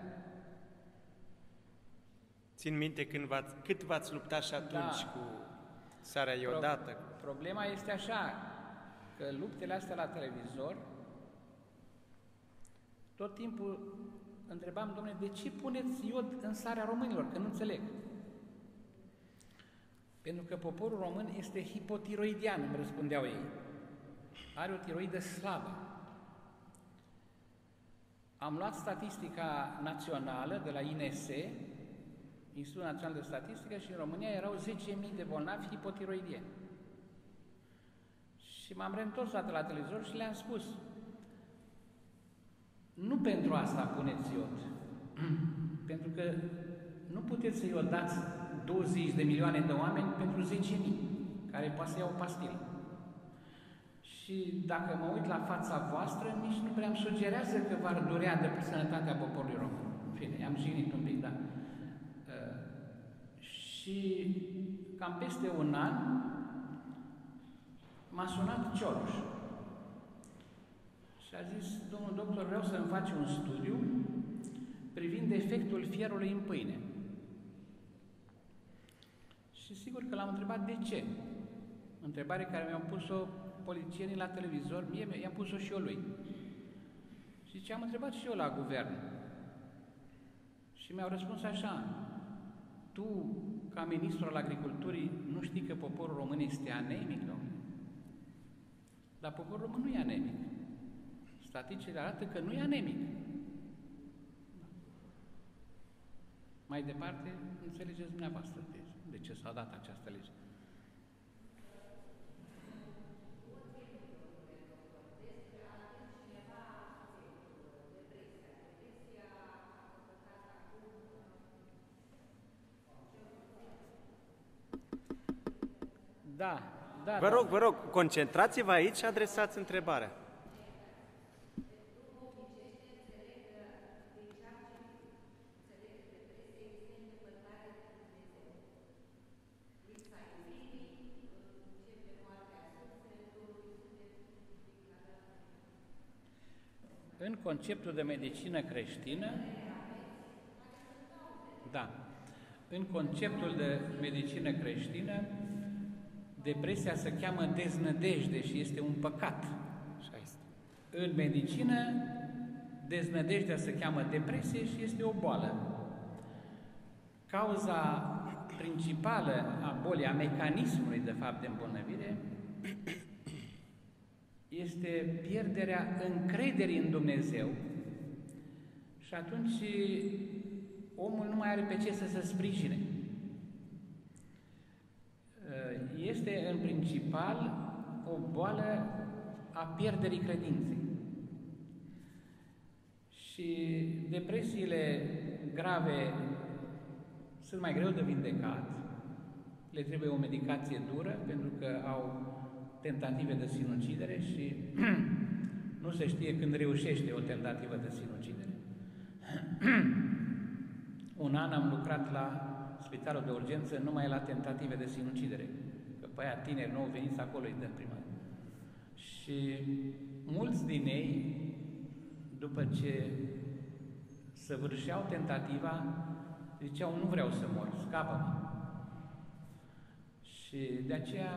Țin minte cât v-ați luptat și atunci cu sarea iodată. Problema este așa, că luptele astea la televizor, tot timpul întrebam, domnule, de ce puneți iod în sarea românilor? Că nu înțeleg. Pentru că poporul român este hipotiroidian, îmi răspundeau ei. Are o tiroidă slabă. Am luat statistica națională de la INS, Institutul Național de Statistică, și în România erau 10.000 de bolnavi hipotiroidieni. Și m-am reîntors la televizor și le-am spus, nu pentru asta puneți iod, pentru că nu puteți să iodați 20 de milioane de oameni pentru 10.000, care poate să iau o pastilă. Și dacă mă uit la fața voastră, nici nu prea îmi sugerează că v-ar durea de sănătatea poporului român. În fine, am jignit un pic, da. Și cam peste un an m-a sunat Cioloș și a zis, domnul doctor, vreau să-mi faci un studiu privind efectul fierului în pâine. Și sigur că l-am întrebat de ce. Întrebare care mi-au pus-o polițienii la televizor, mie i-am pus-o și eu lui. Și ce am întrebat și eu la guvern. Și mi-au răspuns așa, tu, ca ministru al agriculturii, nu știi că poporul român este anemic, domnule? Dar poporul român nu e anemic. Statisticile arată că nu e anemic. Mai departe, înțelegeți dumneavoastră de ce s-a dat această lege. Da. Vă rog, concentrați-vă aici și adresați întrebarea. În conceptul de medicină creștină, da, în conceptul de medicină creștină, depresia se cheamă deznădejde și este un păcat. Așa este. în medicină, deznădejdea se cheamă depresie și este o boală. Cauza principală a bolii, a mecanismului, de fapt, de îmbolnăvire, este pierderea încrederii în Dumnezeu. Și atunci omul nu mai are pe ce să se sprijine. Este, în principal, o boală a pierderii credinței. Și depresiile grave sunt mai greu de vindecat, le trebuie o medicație dură, pentru că au tentative de sinucidere și nu se știe când reușește o tentativă de sinucidere. Un an am lucrat la spitalul de urgență numai la tentative de sinucidere, că pe aia tineri nou veniți acolo îi dă prima. Și mulți din ei, după ce săvârșeau tentativa, ziceau, nu vreau să mor, scapă-mă. Și de aceea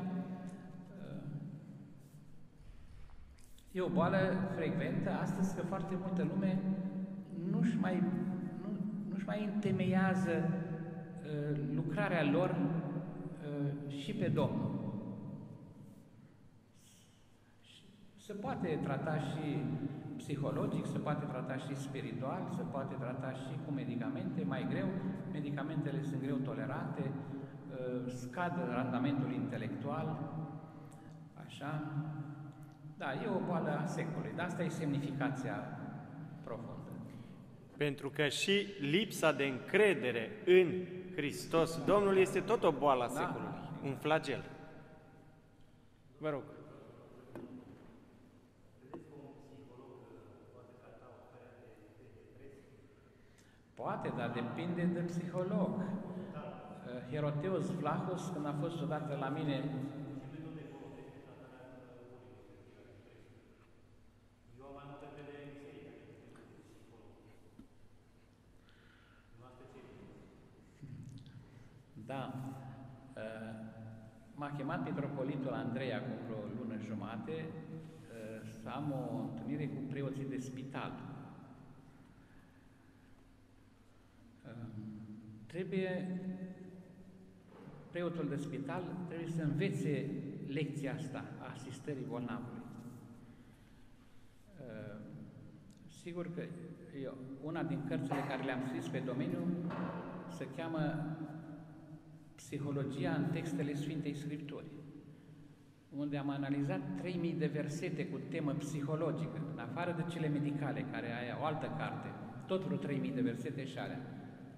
e o boală frecventă astăzi, că foarte multă lume nu-și mai întemeiază lucrarea lor și pe Domnul. Se poate trata și psihologic, se poate trata și spiritual, se poate trata și cu medicamente, mai greu. Medicamentele sunt greu tolerate, scad randamentul intelectual, așa. Da, e o boală a secolului, dar asta e semnificația profundă. Pentru că și lipsa de încredere în Hristos, Domnul, este tot o boală a secolului, un flagel. Vă rog. Poate, dar depinde de psiholog. Hieroteos Vlahos, când a fost odată la mine, da, m-a chemat mitropolitul Andrei acum vreo lună jumate să am o întâlnire cu preoții de spital. Preotul de spital trebuie să învețe lecția asta a asistării bolnavului. Sigur că una din cărțile care le-am scris pe domeniu se cheamă Psihologia în textele Sfintei Scripturi, unde am analizat 3000 de versete cu temă psihologică, în afară de cele medicale, care aia o altă carte, tot vreo 3000 de versete și alea.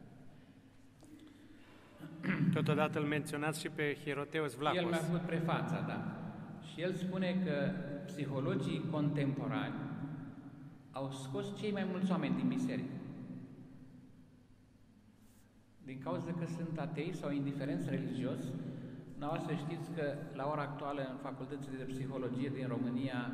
Totodată îl menționați și pe Hieroteos Vlahos. El mi-a făcut prefața, da. Și el spune că psihologii contemporani au scos cei mai mulți oameni din biserică. Din cauza că sunt atei sau indiferenți religios, dumneavoastră știți că la ora actuală în facultățile de psihologie din România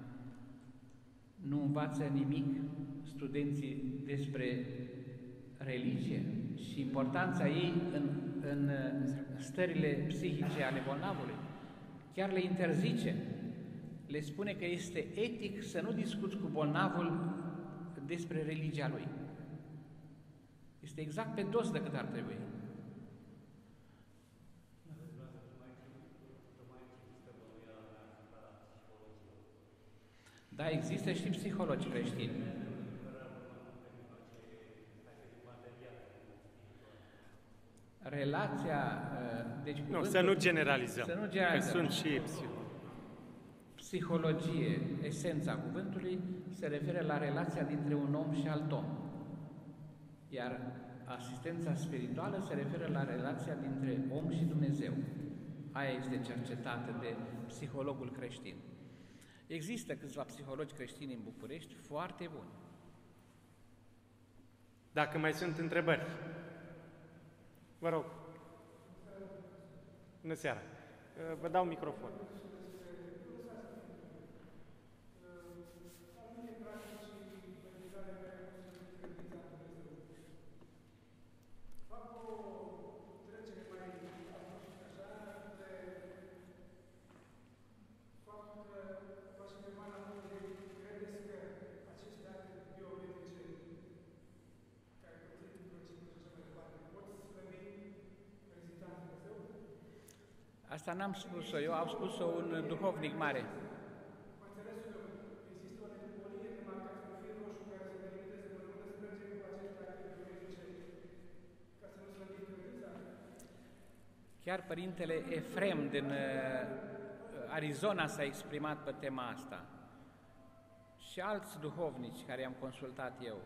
nu învață nimic studenții despre religie și importanța ei în stările psihice ale bolnavului. Chiar le interzice, le spune că este etic să nu discuți cu bolnavul despre religia lui. Este exact pe dos decât ar trebui. Da, există și psihologi creștini. Relația... Deci nu, să nu generalizăm, să nu generalizăm. că sunt și Psihologie, esența cuvântului, se referă la relația dintre un om și alt om. Iar asistența spirituală se referă la relația dintre om și Dumnezeu. Aia este cercetată de psihologul creștin. Există câțiva psihologi creștini în București foarte buni. Dacă mai sunt întrebări, vă rog. Bună seara. Vă dau microfon. Faptul că Asta n-am spus-o eu, au spus-o un duhovnic mare. Chiar Părintele Efrem din Arizona s-a exprimat pe tema asta și alți duhovnici care i-am consultat eu.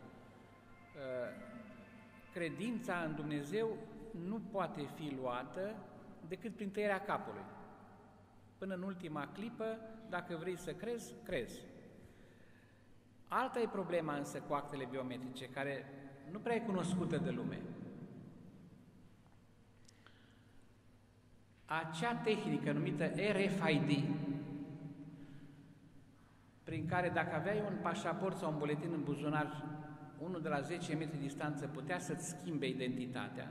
Credința în Dumnezeu nu poate fi luată decât prin tăierea capului. Până în ultima clipă, dacă vrei să crezi, crezi. Alta e problema însă cu actele biometrice, care nu prea e cunoscută de lume. Acea tehnică numită RFID, prin care dacă aveai un pașaport sau un buletin în buzunar, unul de la 10 metri distanță putea să-ți schimbe identitatea,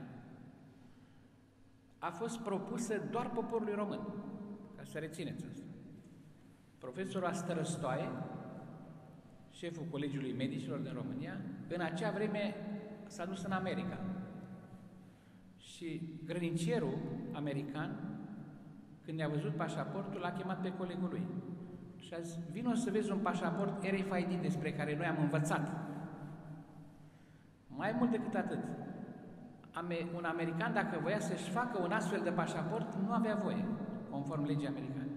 a fost propusă doar poporului român, ca să rețineți asta. Profesorul Astărăstoaie, șeful Colegiului Medicilor din România, în acea vreme s-a dus în America. Și grănicierul american, când i-a văzut pașaportul, l-a chemat pe colegul lui. Și a zis, vino să vezi un pașaport RFID despre care noi am învățat. Mai mult decât atât, un american, dacă voia să-și facă un astfel de pașaport, nu avea voie, conform legii americane.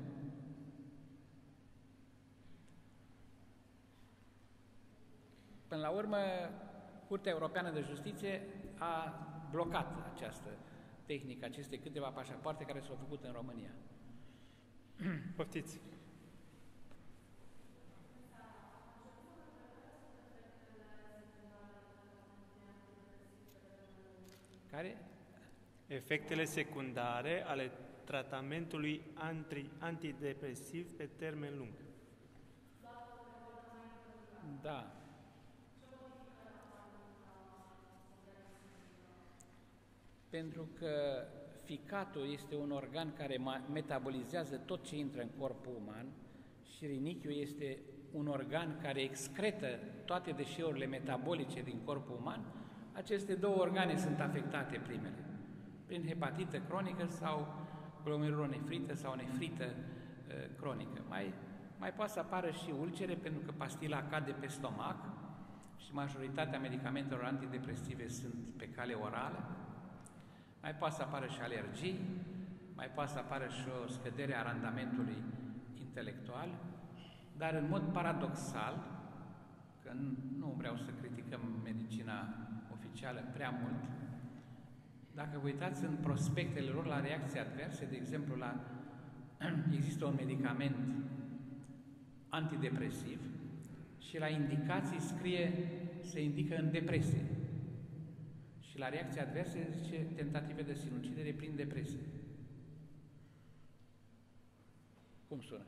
Până la urmă, Curtea Europeană de Justiție a blocat această tehnică, aceste câteva pașapoarte care s-au făcut în România. Poftiți! Care? Efectele secundare ale tratamentului antidepresiv pe termen lung. Da. Pentru că ficatul este un organ care metabolizează tot ce intră în corpul uman și rinichiul este un organ care excretă toate deșeurile metabolice din corpul uman, aceste două organe sunt afectate primele, prin hepatită cronică sau glomerulonefrită sau nefrită cronică. Mai poate să apară și ulcere, pentru că pastila cade pe stomac și majoritatea medicamentelor antidepresive sunt pe cale orală. Mai poate să apară și alergii, mai poate să apară și o scădere a randamentului intelectual, dar în mod paradoxal, că nu vreau să criticăm medicina oficială prea mult, dacă vă uitați în prospectele lor la reacții adverse, de exemplu, există un medicament antidepresiv și la indicații se indică în depresie. Și la reacții adverse zice tentative de sinucidere prin depresie. Cum sună?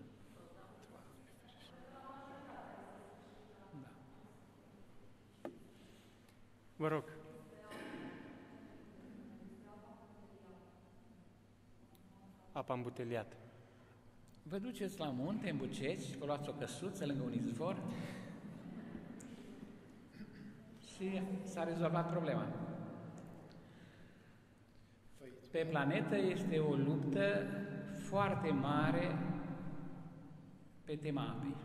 Da. Vă rog. Apa îmbuteliată. Vă duceți la munte, în Buceci, vă luați o căsuță lângă un izvor și s-a rezolvat problema. Pe planetă este o luptă foarte mare pe tema apei.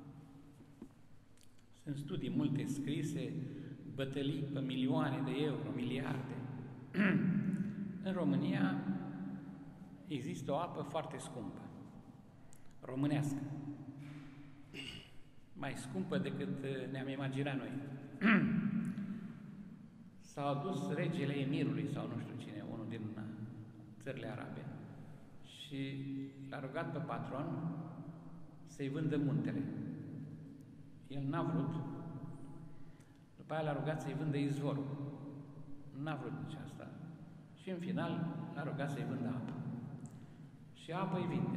Sunt studii multe scrise, bătălii pe milioane de euro, miliarde. În România există o apă foarte scumpă, românească, mai scumpă decât ne-am imaginat noi. S-a adus regele emirului sau nu știu cine, unul din țările arabe, și l-a rugat pe patron să-i vândă muntele. El n-a vrut. După aia l-a rugat să-i vândă izvorul. N-a vrut nici asta. Și în final l-a rugat să-i vândă apă. Și apă îi vinde.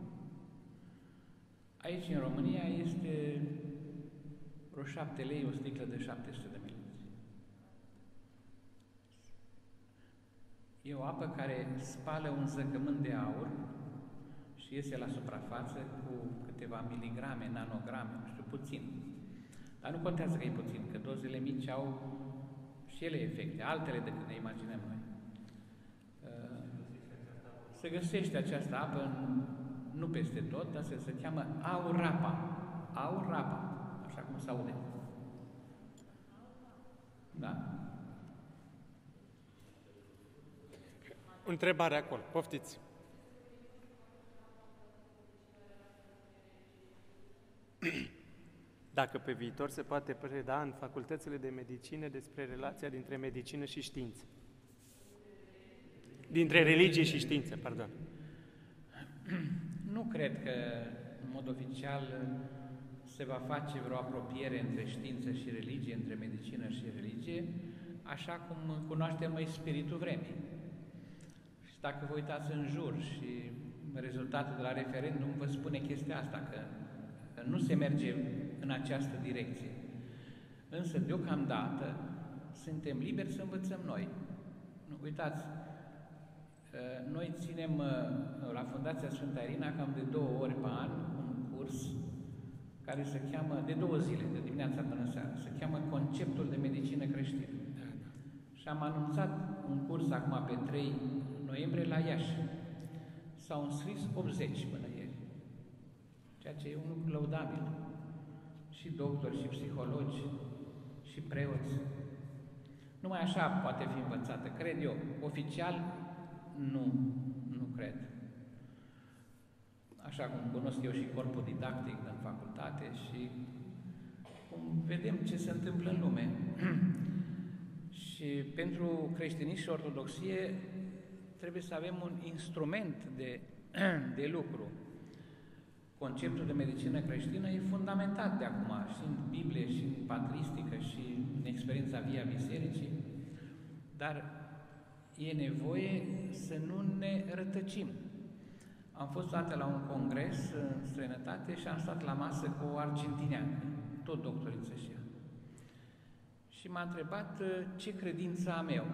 Aici, în România, este vreo 7 lei o sticlă de 700 de mililitri. E o apă care spală un zăcământ de aur și iese la suprafață cu câteva miligrame, nanograme, nu știu, puțin. Dar nu contează că e puțin, că dozele mici au și ele efecte, altele decât ne imaginăm noi. Se găsește această apă nu peste tot, dar se cheamă Aurapa. Aurapa, așa cum se aude. Da. Întrebare acolo, poftiți. Dacă pe viitor se poate preda în facultățile de medicină despre relația dintre medicină și știință. Dintre religie și știință, pardon. Nu cred că, în mod oficial, se va face vreo apropiere între știință și religie, între medicină și religie, așa cum cunoaștem noi spiritul vremii. Și dacă vă uitați în jur și rezultatul de la referendum vă spune chestia asta, că nu se merge în această direcție. Însă, deocamdată, suntem liberi să învățăm noi. Uitați, noi ținem la Fundația Sfânta Irina cam de 2 ori pe an un curs care se cheamă, de 2 zile, de dimineața până seara, se cheamă Conceptul de Medicină Creștină. Și am anunțat un curs acum pe 3 noiembrie la Iași. S-au înscris 80 până ieri, ceea ce e un lucru lăudabil. Și doctori, și psihologi, și preoți. Numai așa poate fi învățată, cred eu. Oficial, nu cred. Așa cum cunosc eu și corpul didactic în facultate și cum vedem ce se întâmplă în lume. Și pentru creștinism și ortodoxie trebuie să avem un instrument de lucru. Conceptul de medicină creștină e fundamentat de acum și în Biblie, și în patristică, și în experiența via bisericii, dar e nevoie să nu ne rătăcim. Am fost toate la un congres în străinătate și am stat la masă cu o argentiniană, tot doctoriță și ea. Și m-a întrebat ce credință am eu.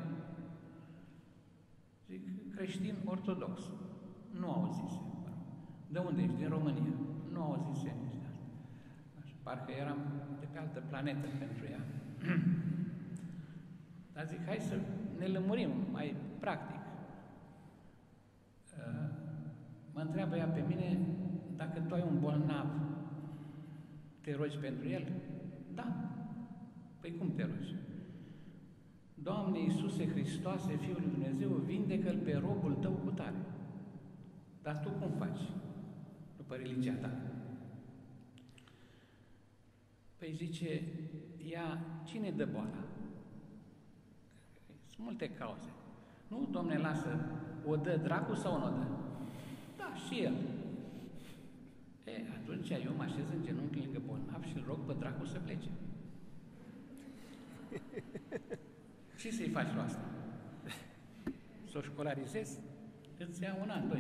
Zic, creștin ortodox. Nu auzise. De unde ești? Din România. Nu auzise nici de asta. Așa, parcă eram de pe altă planetă pentru ea. Dar zic, hai să ne lămurim mai practic. Mă întreabă ea pe mine, dacă tu ai un bolnav, te rogi pentru el? Da. Păi cum te rogi? Doamne Iisuse Hristoase, Fiul lui Dumnezeu, vindecă-l pe robul tău cu tare. Dar tu cum faci? După religia ta. Păi zice, ea, cine dă boala? Sunt multe cauze. Nu, Domne, lasă, o dă dracu sau nu o dă? Da, și el. Atunci eu mă așez în genunchi lângă bolnav și îl rog pe dracu să plece. Ce să-i faci la asta? Să o școlarizezi? Îți ia 1 an, 2.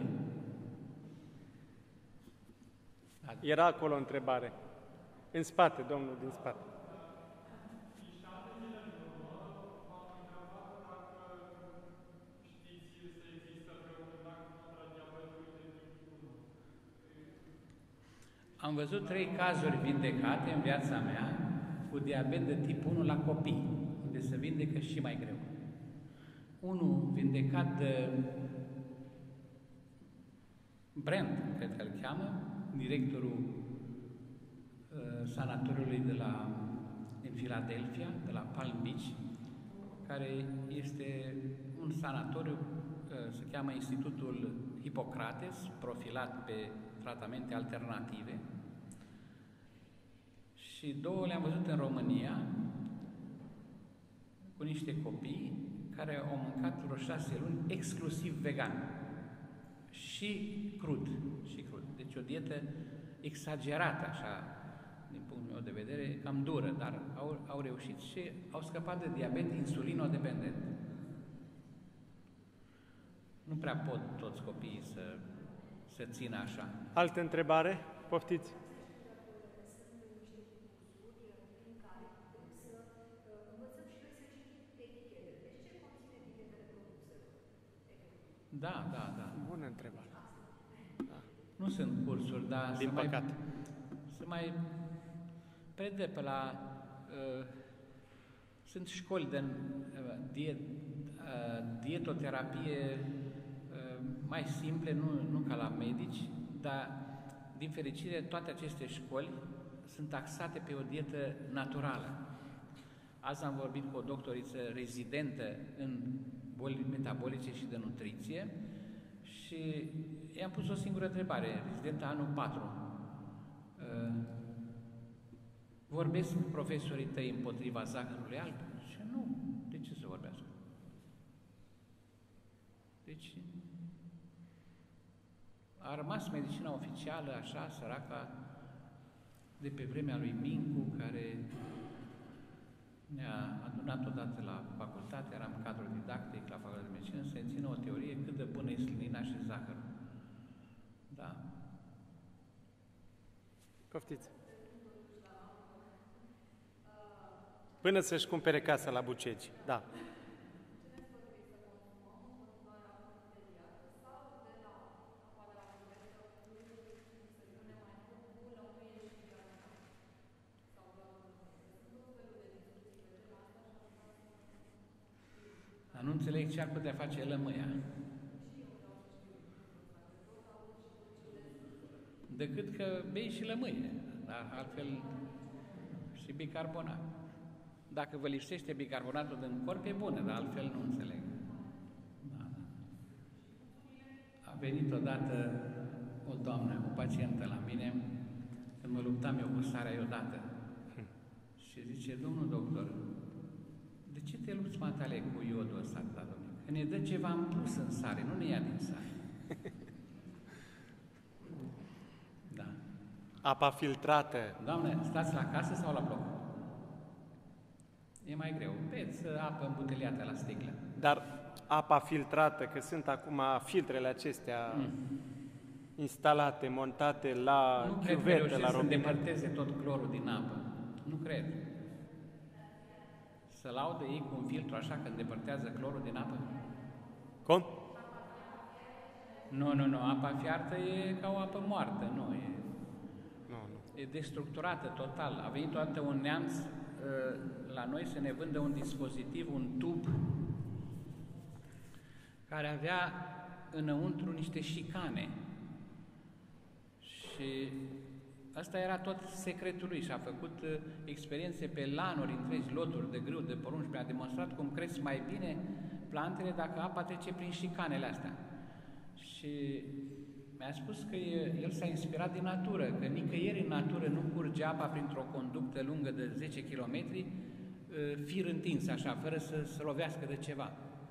Era acolo o întrebare. În spate, domnul din spate. Am văzut 3 cazuri vindecate în viața mea cu diabet de tip 1 la copii, unde se vindecă și mai greu. Unul vindecat de Brent, cred că îl cheamă, directorul sanatoriului din Philadelphia, de la Palm Beach, care este un sanatoriu, se cheamă Institutul Hippocrates, profilat pe tratamente alternative. Și 2 le-am văzut în România cu niște copii care au mâncat vreo 6 luni exclusiv vegan și crud. Deci o dietă exagerată, așa, din punctul meu de vedere, cam dură, dar au reușit și au scăpat de diabet insulinodependent. Nu prea pot toți copiii să țină așa. Altă întrebare? Poftiți. Da. Bună întrebare. Da. Nu sunt cursuri, dar din păcate. Se mai predă pe la... sunt școli de dietoterapie mai simple, nu ca la medici, dar din fericire toate aceste școli sunt taxate pe o dietă naturală. Azi am vorbit cu o doctoriță rezidentă în boli metabolice și de nutriție și i-am pus o singură întrebare, rezidentă anul 4. Vorbesc profesorii tăi împotriva zahărului alb? Și nu. De ce să vorbească? Deci a rămas medicina oficială așa, săraca, de pe vremea lui Mincu, care ne-a adunat odată la facultate, eram cadru didactic la facultatea de medicină, să țină o teorie cât de bună e slinina și zahărul. Da. Poftiți. Până să-și cumpere casa la Bucegi. Da. Dar nu înțeleg ce ar putea face lămâia. Decât că bei și lămâie, dar altfel și bicarbonat. Dacă vă lipsește bicarbonatul din corp, e bună, dar altfel nu înțeleg. Da. A venit odată o doamnă, o pacientă la mine, când mă luptam eu cu sarea odată. Și zice, domnul doctor, de ce te lupți, matale, cu iodul ăsta, da, domnule? Că ne dă ceva în plus în sare, nu ne ia din sare. Da. Apa filtrată. Doamne, stați la casă sau la bloc? E mai greu. Beți apă îmbuteliată la sticlă. Dar apa filtrată, că sunt acum filtrele acestea instalate, montate la chiuvete, la să robinet. îndepărteze tot clorul din apă. Nu cred. Să laudă ei cu un filtru așa că îndepărtează clorul din apă? Cum? Nu. Apa fiartă e ca o apă moartă. Nu. Nu. E destructurată total. A venit odată un neamț la noi să ne vândă un dispozitiv, un tub, care avea înăuntru niște șicane. Și asta era tot secretul lui și a făcut experiențe pe lanuri întregi, loturi de grâu, de porunci, mi-a demonstrat cum cresc mai bine plantele dacă apa trece prin șicanele astea. Și mi-a spus că el s-a inspirat din natură, că nicăieri în natură nu curge apa printr-o conductă lungă de 10 km, fir întins așa, fără să se lovească de ceva.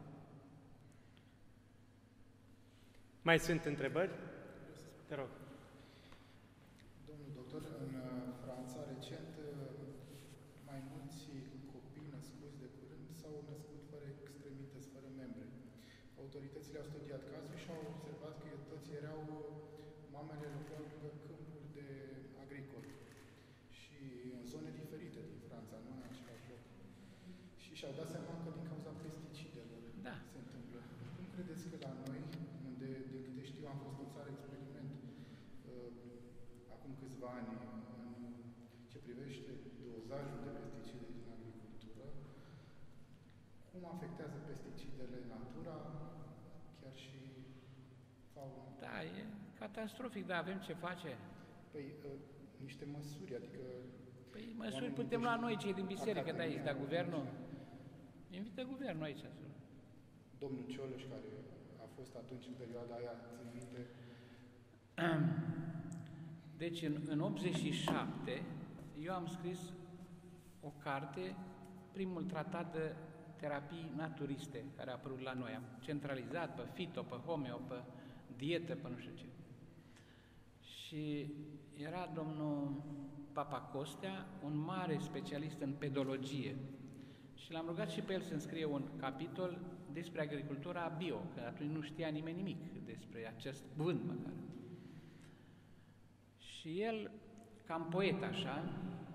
Mai sunt întrebări? Te rog. Domnul doctor, în Franța, recent, mai mulți copii născuți de curând s-au născut fără extremități, fără membre. Autoritățile au studiat cazul și au observat că toți erau, mamele locuiau lângă câmpuri de agricol și în zone diferite din Franța, nu în același loc. Și și-au dat seama că din cauza pesticidelor se întâmplă. Cum credeți că la noi, unde, de câte știu, am fost o țară experiment acum câțiva ani în ce privește dozajul de pesticide din agricultură, cum afectează pesticidele natura, chiar și fauna? Da, e catastrofic, dar avem ce face. Păi, niște măsuri, adică... Păi măsuri putem lua noi, cei din biserică de aici, dar guvernul... Invită guvernul aici. Domnul Cioloș, care a fost atunci în perioada aia, țin minte... Deci, în 87, eu am scris o carte, primul tratat de terapii naturiste, care a apărut la noi. Am centralizat pe fito, pe homeo, pe dietă, pe nu știu ce. Și era domnul Papa Costea, un mare specialist în pedologie. Și l-am rugat și pe el să-mi scrie un capitol despre agricultura bio, că atunci nu știa nimeni nimic despre acest cuvânt măcar. Și el, cam poet așa,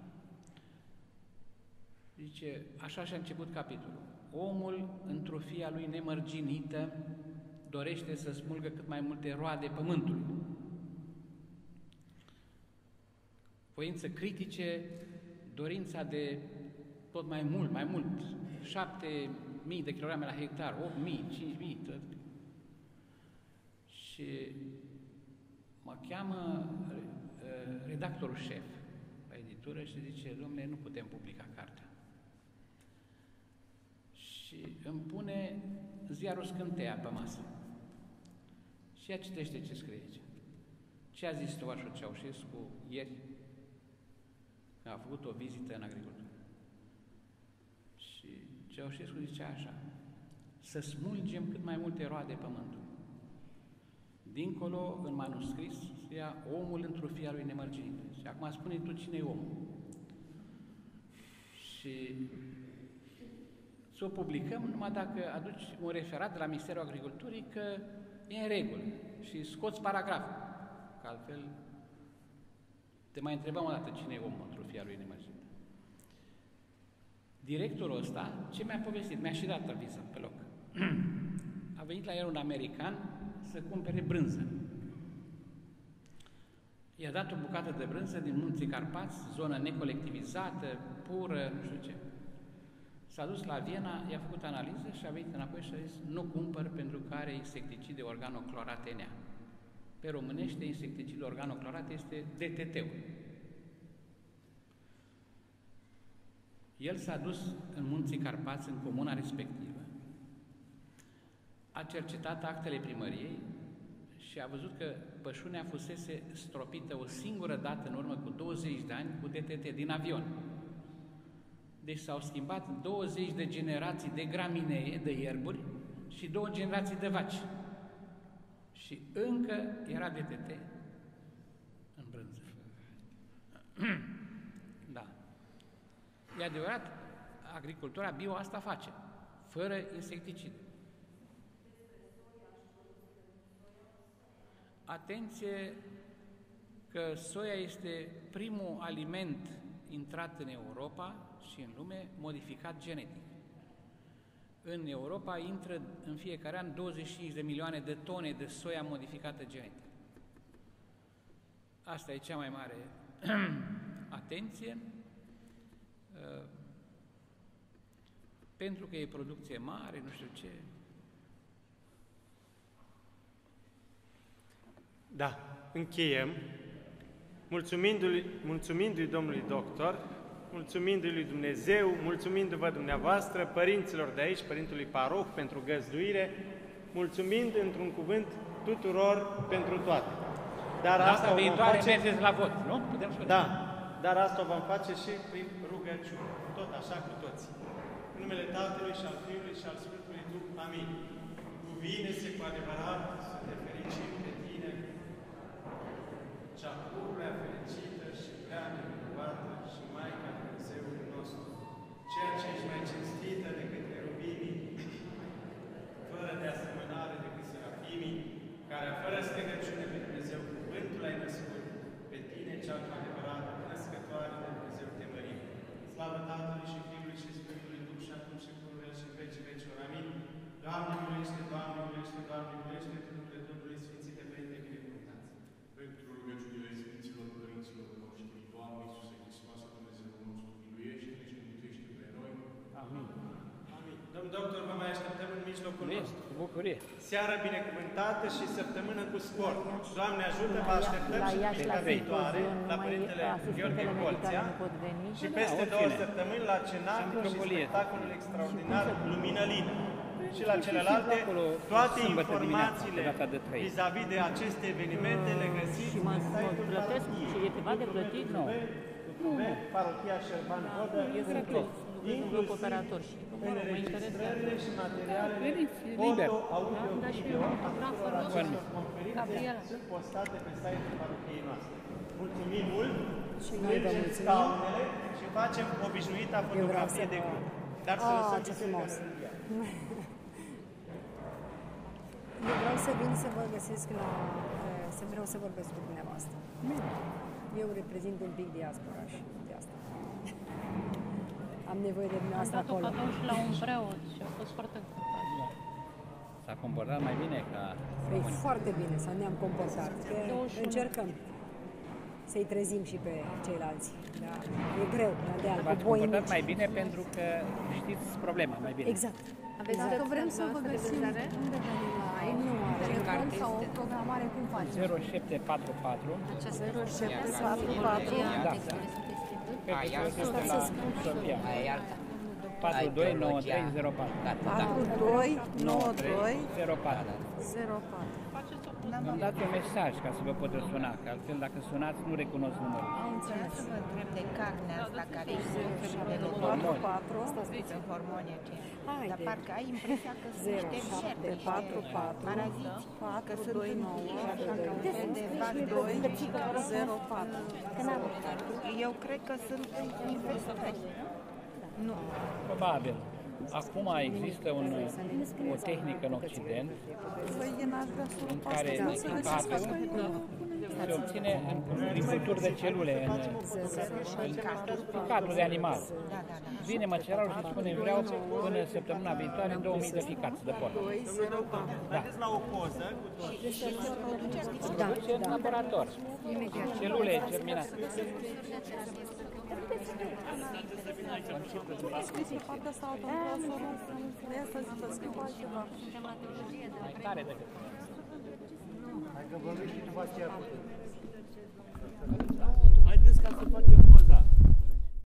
zice, așa și-a început capitolul. Omul, într-o fia lui nemărginită, dorește să smulgă cât mai multe roade pământului. Voință critice, dorința de tot mai mult, 7.000 de kilograme la hectar, 8.000, 5.000, tot. Și mă cheamă redactorul șef la editură și zice, domnule, nu putem publica cartea. Și îmi pune ziarul Scânteia pe masă. Și ea citește ce scrie aici. Ce a zis tovarășul Ceaușescu ieri, că a făcut o vizită în agricultură. Și Ceaușescu zicea așa, să smulgem cât mai multe roade pământului. Dincolo, în manuscris, se ia omul într-o fia lui nemărginită. Și acum spune tu cine e omul. Și să o publicăm numai dacă aduci un referat de la Ministerul Agriculturii că e în regulă și scoți paragraful. Că altfel te mai întrebăm o dată cine e omul într-o fia lui nemărginită. Directorul ăsta, ce mi-a povestit? Mi-a și dat avizul pe loc. A venit la el un american să cumpere brânză. I-a dat o bucată de brânză din Munții Carpați, zonă necolectivizată, pură, nu știu ce. S-a dus la Viena, i-a făcut analiză și a venit înapoi și a zis nu cumpăr pentru că are insecticide organoclorate NEA. Pe românește, insecticidul organoclorat este DTT-ul. El s-a dus în Munții Carpați, în comuna respectivă, a cercetat actele primăriei și a văzut că pășunea fusese stropită o singură dată în urmă cu 20 de ani cu DTT din avion. Deci s-au schimbat 20 de generații de graminee, de ierburi și 2 generații de vaci. Și încă era DTT în brânză. Da. E adevărat, agricultura bio asta face, fără insecticide. Atenție că soia este primul aliment intrat în Europa și în lume modificat genetic. În Europa intră în fiecare an 25 de milioane de tone de soia modificată genetic. Asta e cea mai mare atenție, pentru că e producție mare, nu știu ce. Da, încheiem, mulțumindu-i domnului doctor, mulțumindu-i lui Dumnezeu, mulțumindu-vă dumneavoastră, părinților de aici, părintului paroh pentru găzduire, mulțumind într-un cuvânt tuturor pentru toate. Dar asta o vom face... mergeți la vot, nu? Putem spune. Da, dar asta o vom face și prin rugăciune, tot așa cu toții. În numele Tatălui și al Fiului și al Sfântului Duh. Amin. Cuvine-se cu adevărat să te fericim pe tine, cea pururea fericită și prea nevinovată și Maica Dumnezeului nostru, ceea ce ești mai cinstită decât cherubimii, fără de asemănare decât serafimii, care fără strigăciune pe Dumnezeu cuvântul ai născut, pe tine, cea cu adevărat născătoare de Dumnezeu te mărim. Slavă Tatălui și Fiului și Sfântului Duh și acum și pururea și în vecii vecilor. Amin. Doamne miluiește, Doamne miluiește, Doamne miluiește, pe numele Domnului Sfințite Părinte, binecuvântați. Pentru rugăciunile Sfinților Părinților noștri, Doamne Iisuse Hristoase, Dumnezeu nostru, miluiește-ne și mântuiește pe noi. Amin. Amin. Domnul doctor, vă mai așteptăm în mijlocul nostru. Cu bucurie. Seară binecuvântată și săptămână cu sport. Doamne ajută, vă așteptăm și duminica viitoare la Părintele Gheorghe Colțea și peste 2 săptămâni la cenacul și spectacolul extraordinar Lumină Lină. Și la celelalte, toate informațiile vis-a-vis de aceste evenimente le găsiți și în site-ul parohiei. și e ceva de plătit? Nu. Parohia Șerban Vodă, Din bloc operator și înregistrările și materialele liber. foto, audio, Da, și video, eu, autografă, acestor conferințe sunt postate pe site-ul parohiei noastre. Mulțumim mult, strângem scaunele și facem obișnuita fotografie de grup. Dar să lăsăm ce frumos! Eu vreau să vin să vă găsesc vreau să vorbesc cu dumneavoastră. Eu reprezint un pic diaspora și de asta. Am nevoie de dumneavoastră acolo. Am dat-o și la un preot și a fost foarte încântat. S-a comportat mai bine ca Păi foarte bine să ne-am comportat. Că încercăm să-i trezim și pe ceilalți. Da? E greu, de altfel, v-ați comportat mai bine pentru că știți problema mai bine. Exact. Aveți Dacă vrem să vă găsim, unde venim la aici? Nu are. mail sau o programare, cum faci? 0744 0744 da. Pe este la Sofia. 429304 429304. 04. Îmi dați un mesaj ca să vă pot suna, că altfel dacă sunați nu recunosc numărul. Înțeles. Să vă întreb de carnea asta care este de 44 hormoni aceia. Dar parcă ai impresia că sunt niște șerpi, niște 0744 paraziți, că sunt 429 așa ca un fel de bacterii. 0204. Eu cred că sunt infestări. Nu. Probabil. Acum există o tehnică în Occident în care nitratul se obține prin culturi de celule în cadrul de animal. Vine măcerarul și spune vreau până săptămâna viitoare 2000 de ficați de porc. Da. Vedeți la o poză cu tot. Se produce în laborator. Celule germinate. Mai tare decât. Haideți ca să facem poza.